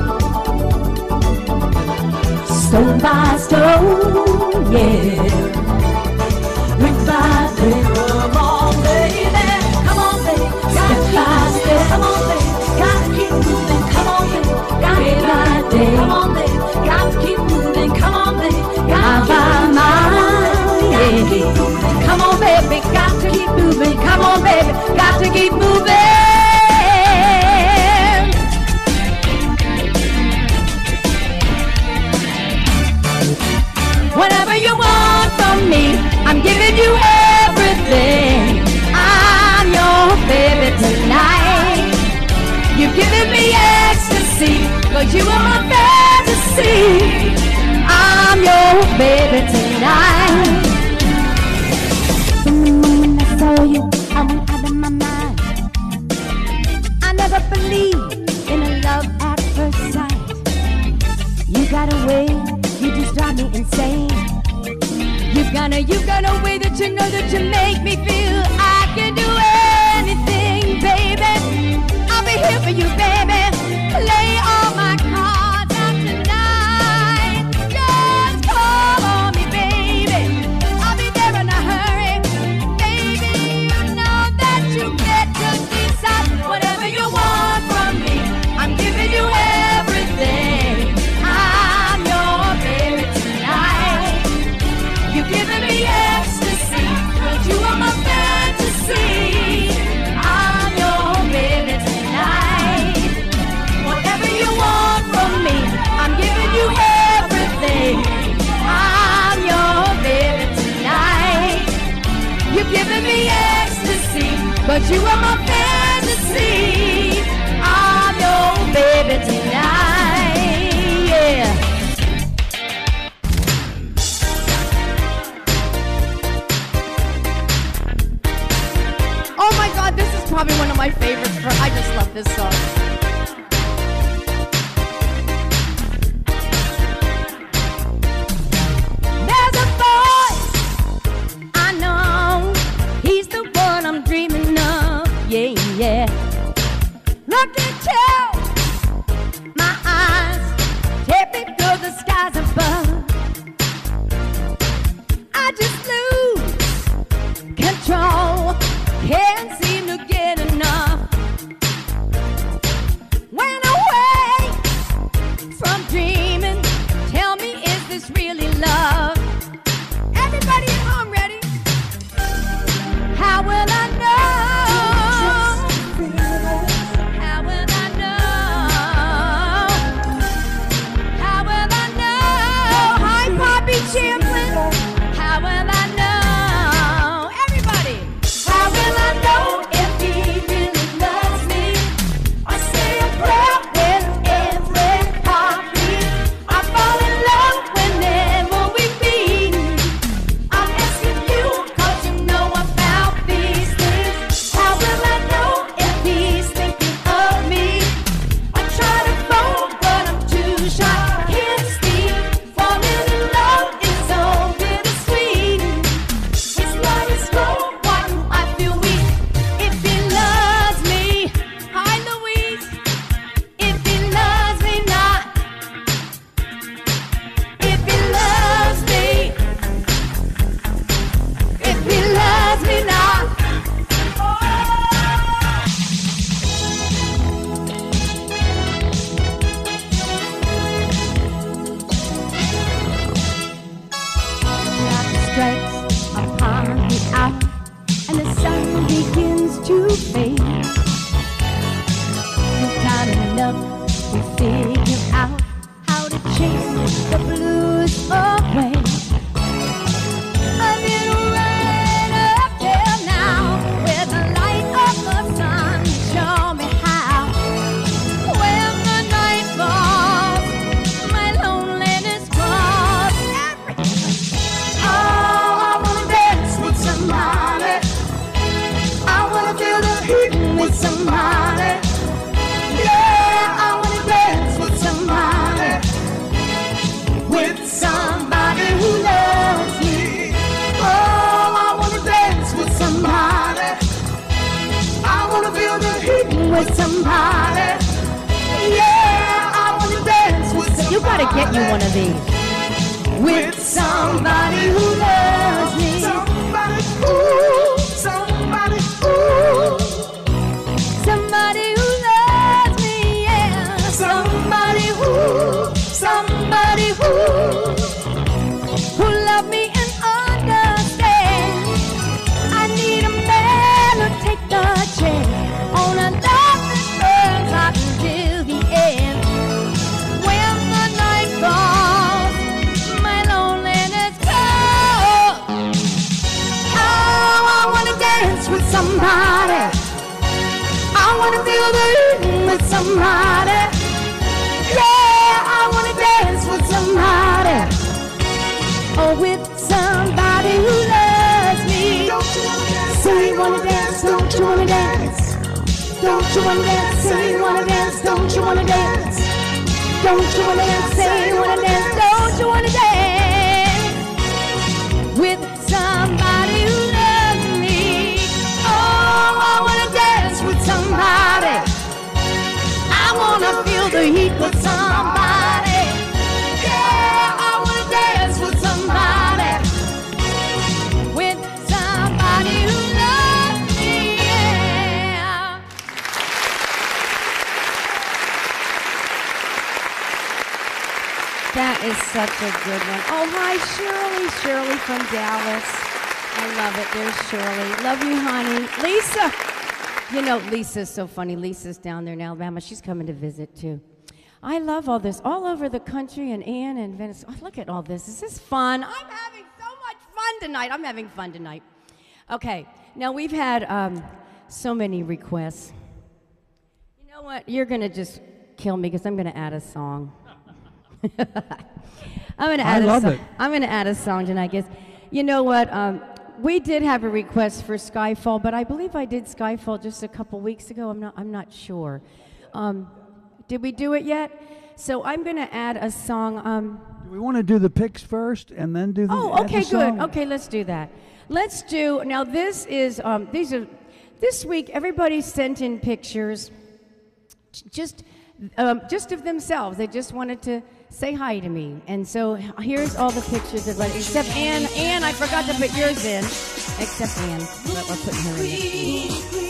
stone by stone, yeah, brick by brick. Come on, baby, come on, baby, step by step, come on, baby, gotta keep moving, come on, baby. Day by day, come on, baby, got to keep moving, come on, baby, got to keep moving, yeah. Come on, baby, got to keep moving, come on, baby, got to keep moving. Whatever you want from me, I'm giving you everything. I'm your baby tonight. You're giving me ecstasy, cause you are my fantasy. I'm your baby tonight. From the moment I saw you, I went out of my mind. I never believed in a love at first sight. You got a way, you just drive me insane. You got a, you got a way that you know that you make me feel I can do anything, baby. I'll be here for you, baby. Lay all my cards out tonight. Just call on me, baby. I'll be there in a hurry. Baby, you know that you get to decide whatever you want from me. I'm giving love this song. There's a voice, I know, he's the one I'm dreaming of, yeah, yeah. Look into my eyes, take me through the skies above. I just lose control, can't seem to get enough. When I wake from dreaming, tell me, is this really love? Everybody at home ready? How will I know? How will I know? How will I know? Hi, Poppy Champlin. How will I know? Everybody. How will I know if he really loves me? I say a prayer with every heartbeat. I fall in love whenever we meet. I'm asking you 'cause you know about these things. How will I know if he's thinking of me? I try to phone, but I'm too shy. Can't speak. Falling in love is so bittersweet. His love is strong, why do I feel weak? If he loves me, hi Louise. If he loves me not. If he loves me. If he loves me not. Clock strikes upon the hour, and the sun begins to fade. In time enough to figure out how to chase the blues away. I've been right up till now with the light of the sun to show me how. When the night falls, my loneliness crawls. Oh, I wanna dance with somebody. I wanna feel the heat with somebody. Yeah, I wanna dance with somebody. With somebody who loves me. Oh, I wanna dance with somebody. I wanna feel the heat with somebody. Yeah, I wanna dance with somebody. You gotta get you one of these. With somebody who loves me. Somebody, ooh, somebody, ooh. Somebody who loves me, yeah. Somebody who, somebody who, who love me and understand. I need a man to take the chance on a love that burns hot until the end. When the night falls, my loneliness goes. Oh, I wanna dance with somebody. I wanna feel the heat with somebody. Yeah, I wanna dance with somebody. Oh, with somebody who loves me. Say you wanna dance, don't you wanna dance? Don't you wanna dance? Say you wanna dance, don't you wanna dance? Don't you wanna dance? Say you wanna dance, don't you wanna dance? With somebody who loves me. Oh, I wanna dance with somebody. I wanna feel the heat with somebody. Yeah, I wanna dance with somebody. With somebody who loves me, yeah. That is such a good one. Oh, hi, Shirley. Shirley from Dallas. I love it. There's Shirley. Love you, honey. Lisa. You know, Lisa's so funny. Lisa's down there in Alabama. She's coming to visit, too. I love all this. All over the country, and Ann and Venice. Oh, look at all this. This is fun. I'm having so much fun tonight. I'm having fun tonight. Okay. Now, we've had um, so many requests. You know what? You're going to just kill me because I'm going to add a song. I'm going to add I a love song. it. I'm going to add a song tonight, guess. You know what? Um, we did have a request for Skyfall, but I believe I did Skyfall just a couple weeks ago. I'm not, I'm not sure. Um, did we do it yet? So I'm going to add a song. Um, do we want to do the picks first and then do the Oh, add okay, the song? good. Okay, let's do that. Let's do, now this is, um, these are, this week everybody sent in pictures just, um, just of themselves. They just wanted to say hi to me. And so here's all the pictures of like, except Anne. Anne, I forgot to put yours in. Except Anne. But we're putting her in.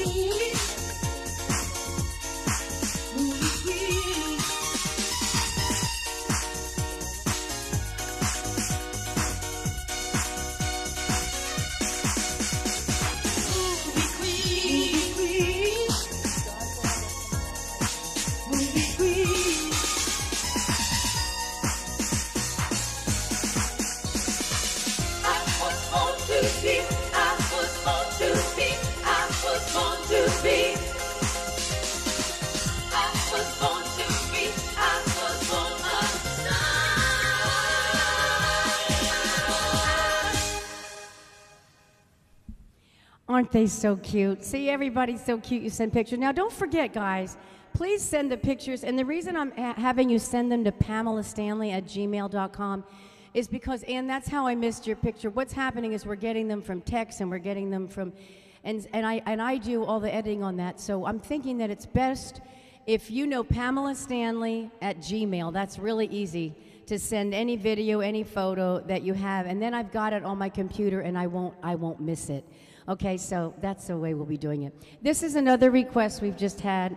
Aren't they so cute? See, everybody's so cute. You send pictures. Now, don't forget, guys, please send the pictures. And the reason I'm ha having you send them to Pamela Stanley at gmail dot com is because, Ann, that's how I missed your picture. What's happening is we're getting them from text and we're getting them from, and, and, I, and I do all the editing on that. So I'm thinking that it's best if you know Pamela Stanley at Gmail. That's really easy to send any video, any photo that you have. And then I've got it on my computer and I won't, I won't miss it. Okay, so that's the way we'll be doing it. This is another request we've just had.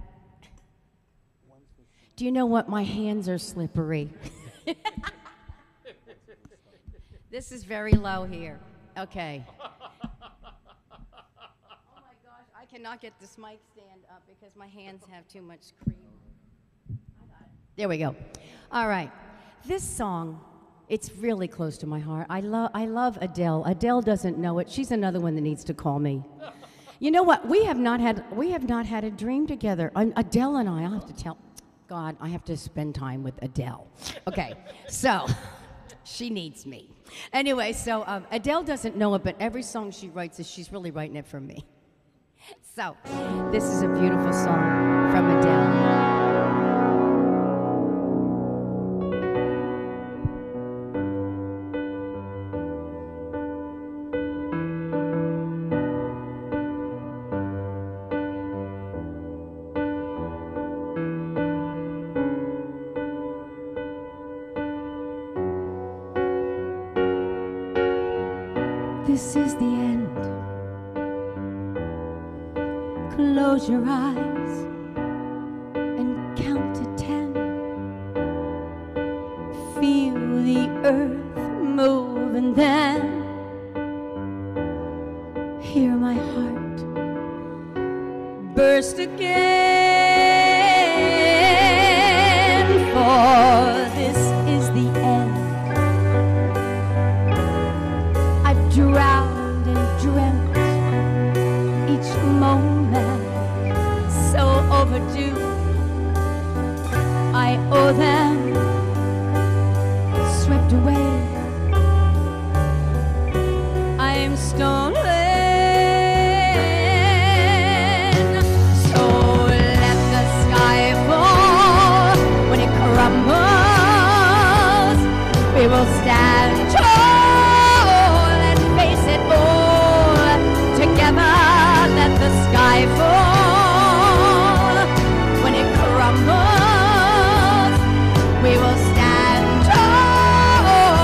Do you know what? My hands are slippery. This is very low here. Okay. Oh my gosh, I cannot get this mic stand up because my hands have too much cream. There we go. All right. This song, it's really close to my heart. I love I love Adele. Adele doesn't know it. She's another one that needs to call me. You know what? We have not had we have not had a dream together. Um, Adele and I, I'll have to tell God, I have to spend time with Adele. Okay. So she needs me. Anyway, so um, Adele doesn't know it, but every song she writes is she's really writing it for me. So, this is a beautiful song from Adele. This is the end. Close your eyes and count to ten. Feel the earth move and then hear my heart burst again. For this is the end. I've drowned and dreamt each moment so overdue. I owe them, swept away. I'm stolen. So let the sky fall. When it crumbles, we will stand tall and face it all together. Let the sky fall. When it crumbles, we will stand tall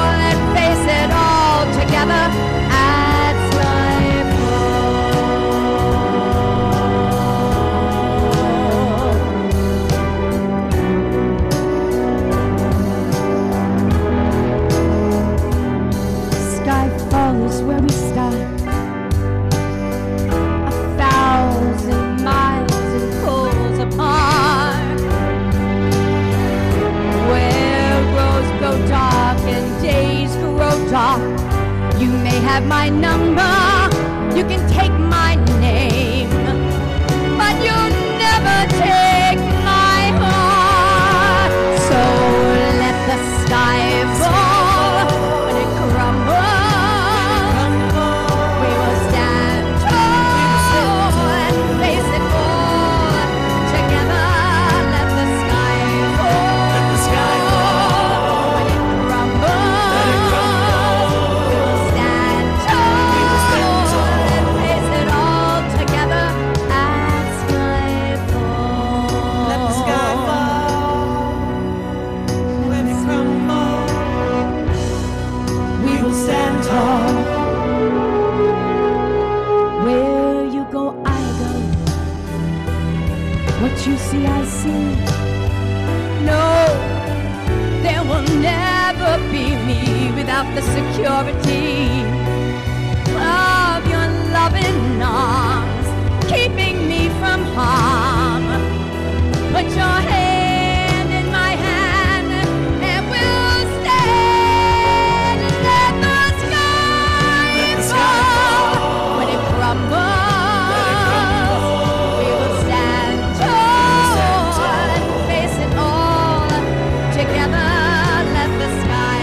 what you see, I see. No, there will never be me without the security of your loving arms, keeping me from harm. Put your hand in my hand and we'll stand. Let the sky fall. When it crumbles, we will stand tall and face it all together. Let the sky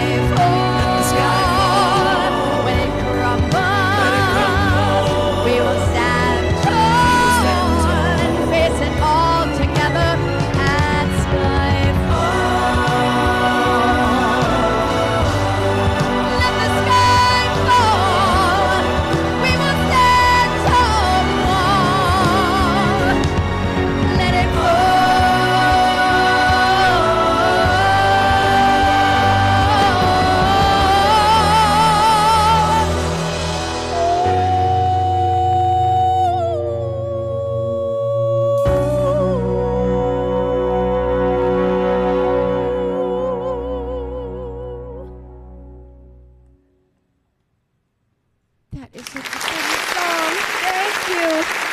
fall. When it crumbles, we will stand tall and face it all together at skyfall. Let the sky fall. We will stand tall. Let it That is such a pretty song. Thank you.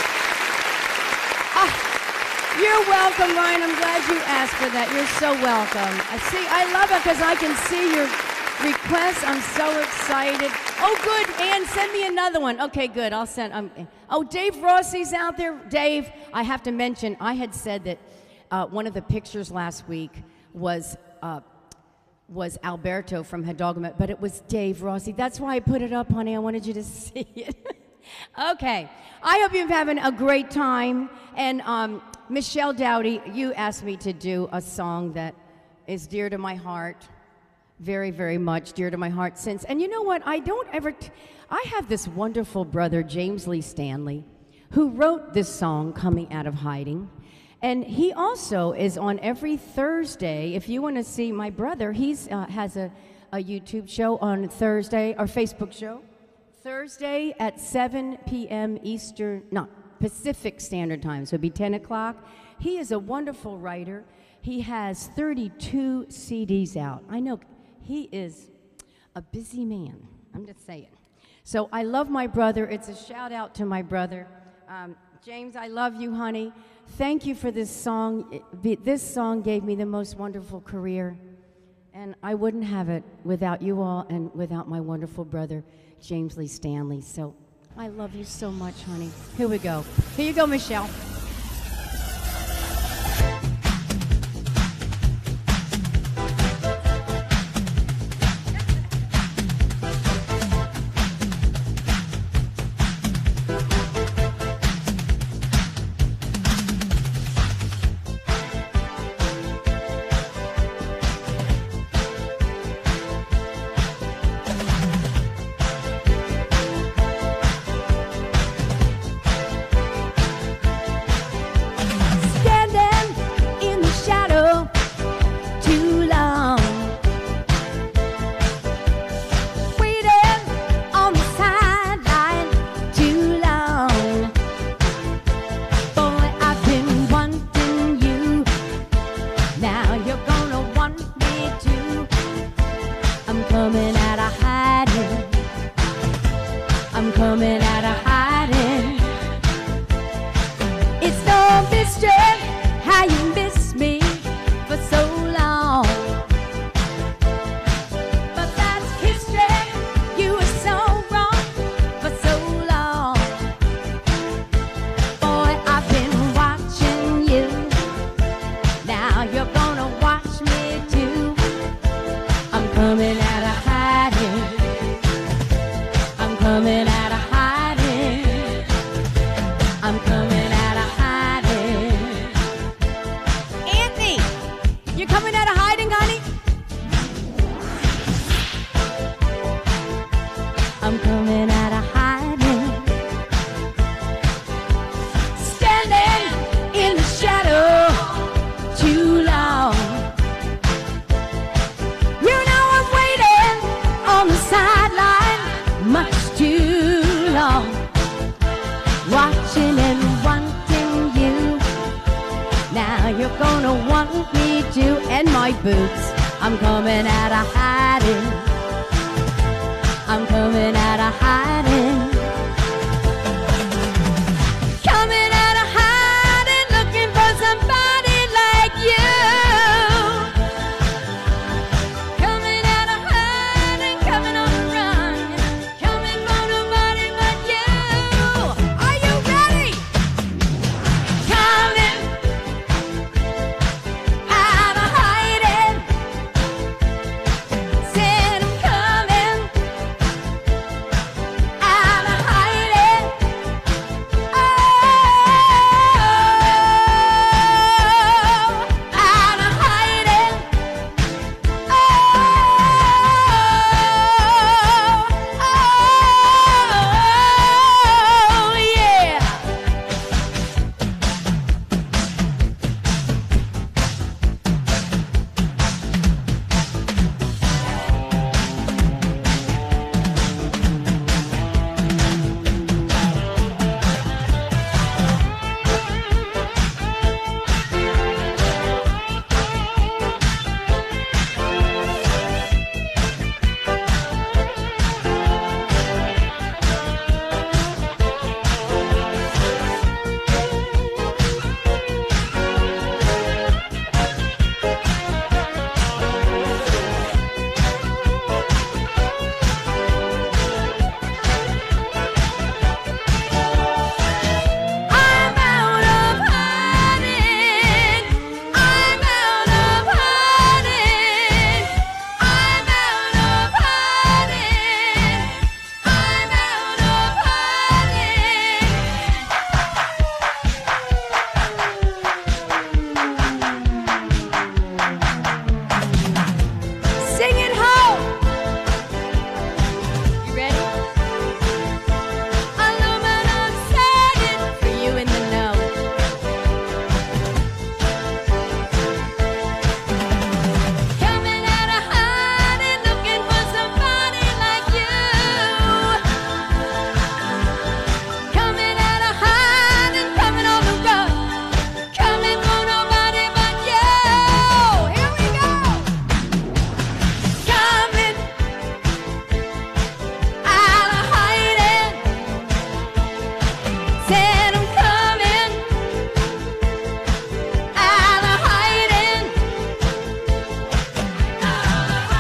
Ah, you're welcome, Ryan. I'm glad you asked for that. You're so welcome. I see. I love it because I can see your requests. I'm so excited. Oh, good. Ann, send me another one. Okay, good. I'll send. Um, oh, Dave Rossi's out there. Dave, I have to mention, I had said that uh, one of the pictures last week was uh, was Alberto from Hidalgo, but it was Dave Rossi. That's why I put it up, honey. I wanted you to see it. Okay. I hope you're having a great time. And um, Michelle Dowdy, you asked me to do a song that is dear to my heart, very, very much dear to my heart since. And you know what? I don't ever, t I have this wonderful brother, James Lee Stanley, who wrote this song, Coming Out of Hiding. And he also is on every Thursday. If you want to see my brother, he uh, has a, a YouTube show on Thursday, or Facebook show, Thursday at seven p m Eastern, no, Pacific Standard Time, so it'd be ten o'clock. He is a wonderful writer. He has thirty-two C Ds out. I know he is a busy man, I'm just saying. So I love my brother. It's a shout out to my brother. Um, James, I love you, honey. Thank you for this song. This song gave me the most wonderful career, and I wouldn't have it without you all and without my wonderful brother, James Lee Stanley. So I love you so much, honey. Here we go. Here you go, Michelle. now you're gonna want me to. And my boots, I'm coming out of hiding. I'm coming out of hiding. Coming out of hiding, looking for somebody like you. Coming out of hiding, coming on the run. Coming for nobody but you. Are you ready? Coming out of hiding. Said I'm coming out of hiding. Oh, out of hiding. Oh, oh, yeah. I'm out of hiding. I'm out of hiding. I'm out of hiding. I'm out of hiding. Sing it home. You ready? Aluminum sagging for you in the know. Coming out of hiding, looking for somebody like you. Coming out of hiding, coming on the road. Coming for nobody but you. Here we go. Coming out of hiding. Said I'm coming out of hiding. I'm out of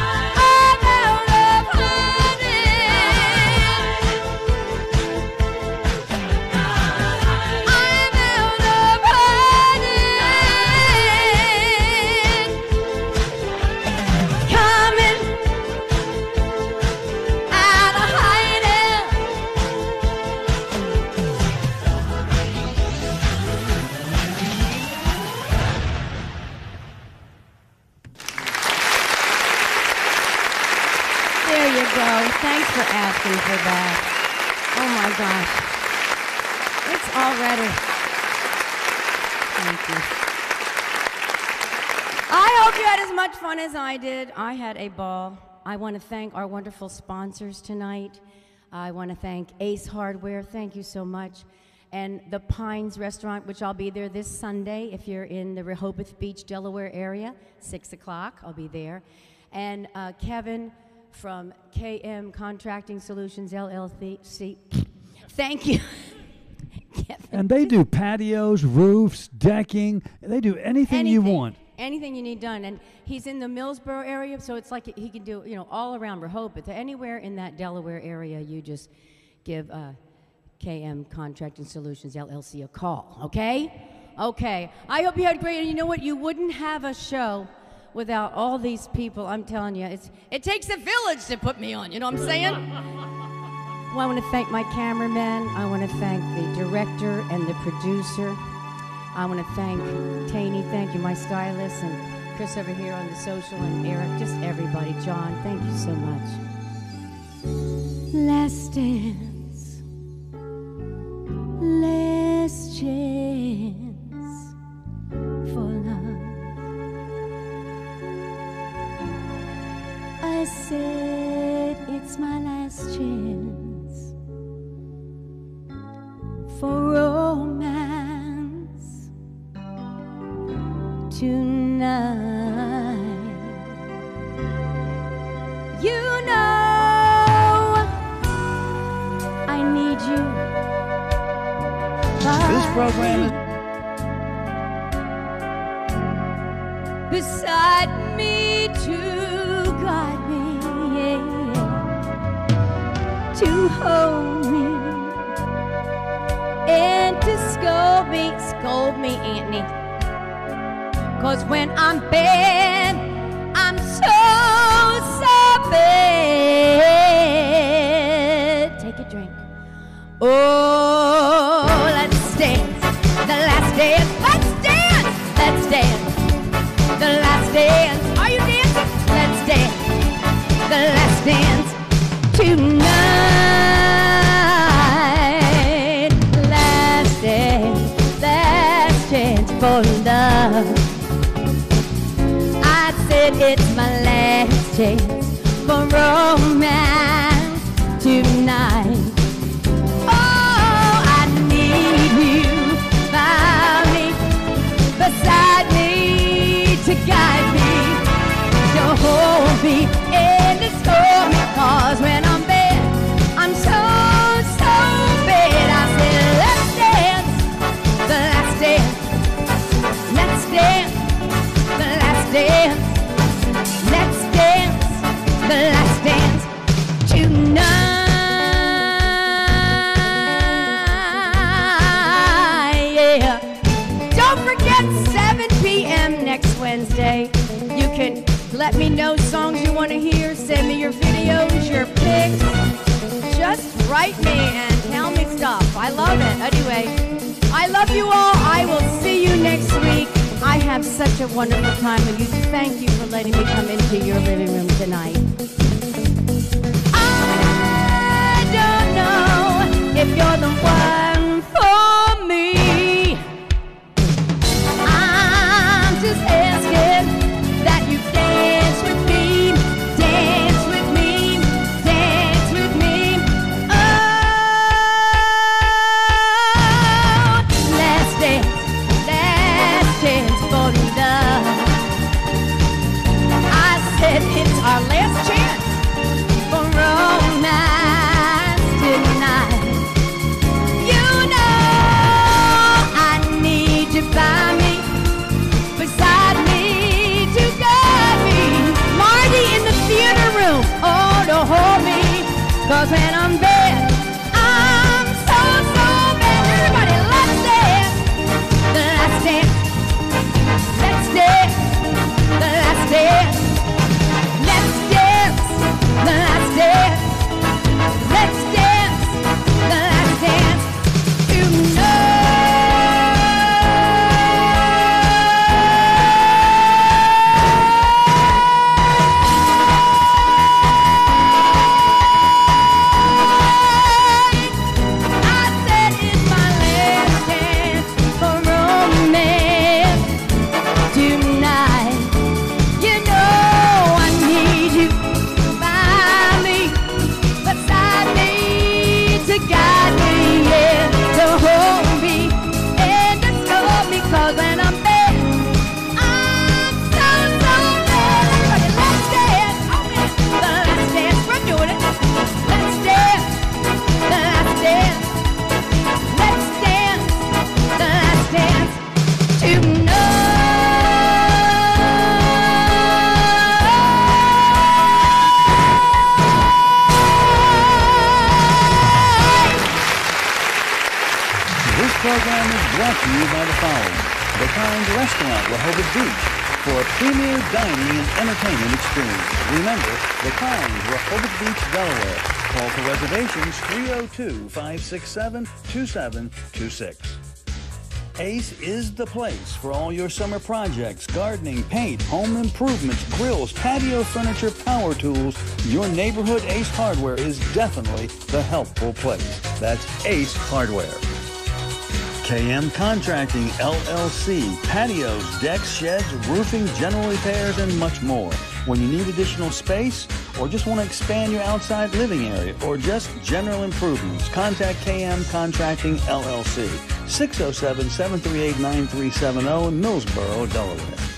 There you go. Thanks for asking for that. Oh my gosh. It's all ready. Thank you. I hope you had as much fun as I did. I had a ball. I want to thank our wonderful sponsors tonight. I want to thank Ace Hardware. Thank you so much. And the Pines Restaurant, which I'll be there this Sunday if you're in the Rehoboth Beach, Delaware area, six o'clock. I'll be there. And uh, Kevin from K M Contracting Solutions, L L C. Thank you. Kevin. And they do patios, roofs, decking. They do anything, you Anything. want. Anything you need done. And he's in the Millsboro area, so it's like he can do, you know, all around Rehoboth. Anywhere in that Delaware area, you just give uh, K M Contracting Solutions, L L C, a call, okay? Okay. I hope you had great, and you know what? You wouldn't have a show without all these people. I'm telling you, it's it takes a village to put me on, you know what I'm saying? Well, I want to thank my cameraman. I want to thank the director and the producer. I want to thank Taney, thank you, my stylist, and Chris over here on the social, and Eric, just everybody. John, thank you so much. Last dance, last chance for love. I said it's my last chance for romance. tonight. You know I need you. This program is beside me to guide me, yeah, yeah. To hold me and to scold me, scold me, Anthony. 'Cause when I'm bad, I'm so, so bad. Take a drink. Oh, let's dance, the last dance. Let's dance, let's dance, the last dance. Are you dancing? Let's dance, the last dance tonight. Last dance, last chance for love. I said it's my last chance for romance tonight. Oh, I need you by me, beside me, to guide me, to hold me and to scold me. 'Cause when I'm bad, I'm so, so bad. I said let's dance, the last dance. Let's dance, the last dance. Let's dance, the last dance tonight. Yeah. Don't forget seven p m next Wednesday. You can let me know songs you want to hear. Send me your videos, your pics. Just write me and tell me stuff. I love it. Anyway, I love you all. I will see you next week. I have such a wonderful time with you. Thank you for letting me come into your living room tonight. I don't know if you're the one for me. I'm just asking that you dance with me, dance with me, dance with me. Oh, last dance, last chance for love. I said it's our last chance for romance tonight. You know I need you by me, beside me, to guide me. Marty in the theater room, oh, to hold me. 'Cause when I'm bad, I'm so, so bad. Everybody, let's dance, the last dance. Let's dance, the last dance. Let's dance, the last dance. Let's dance, the last dance tonight. I said it's my last chance for romance tonight. You know I need you by me, beside me, to guide me, yeah, to hold me and to scold me. 'Cause when I'm bad, I'm so, so bad. Everybody, let's dance. Oh man, the last dance. We're doing it. Let's dance, the last dance. Let's dance, the last dance tonight. This program is brought to you by the following: The Kind Restaurant, Rehoboth Beach, for a premier dining and entertainment experience. Remember, The Kind, Rehoboth Beach, Delaware. Call for reservations three oh two, five six seven, two seven two six. Ace is the place for all your summer projects: gardening, paint, home improvements, grills, patio furniture, power tools. Your neighborhood Ace Hardware is definitely the helpful place. That's Ace Hardware. K M Contracting, L L C, patios, decks, sheds, roofing, general repairs, and much more. When you need additional space, or just want to expand your outside living area, or just general improvements, contact K M Contracting, L L C, six oh seven, seven three eight, nine three seven zero in Millsboro, Delaware.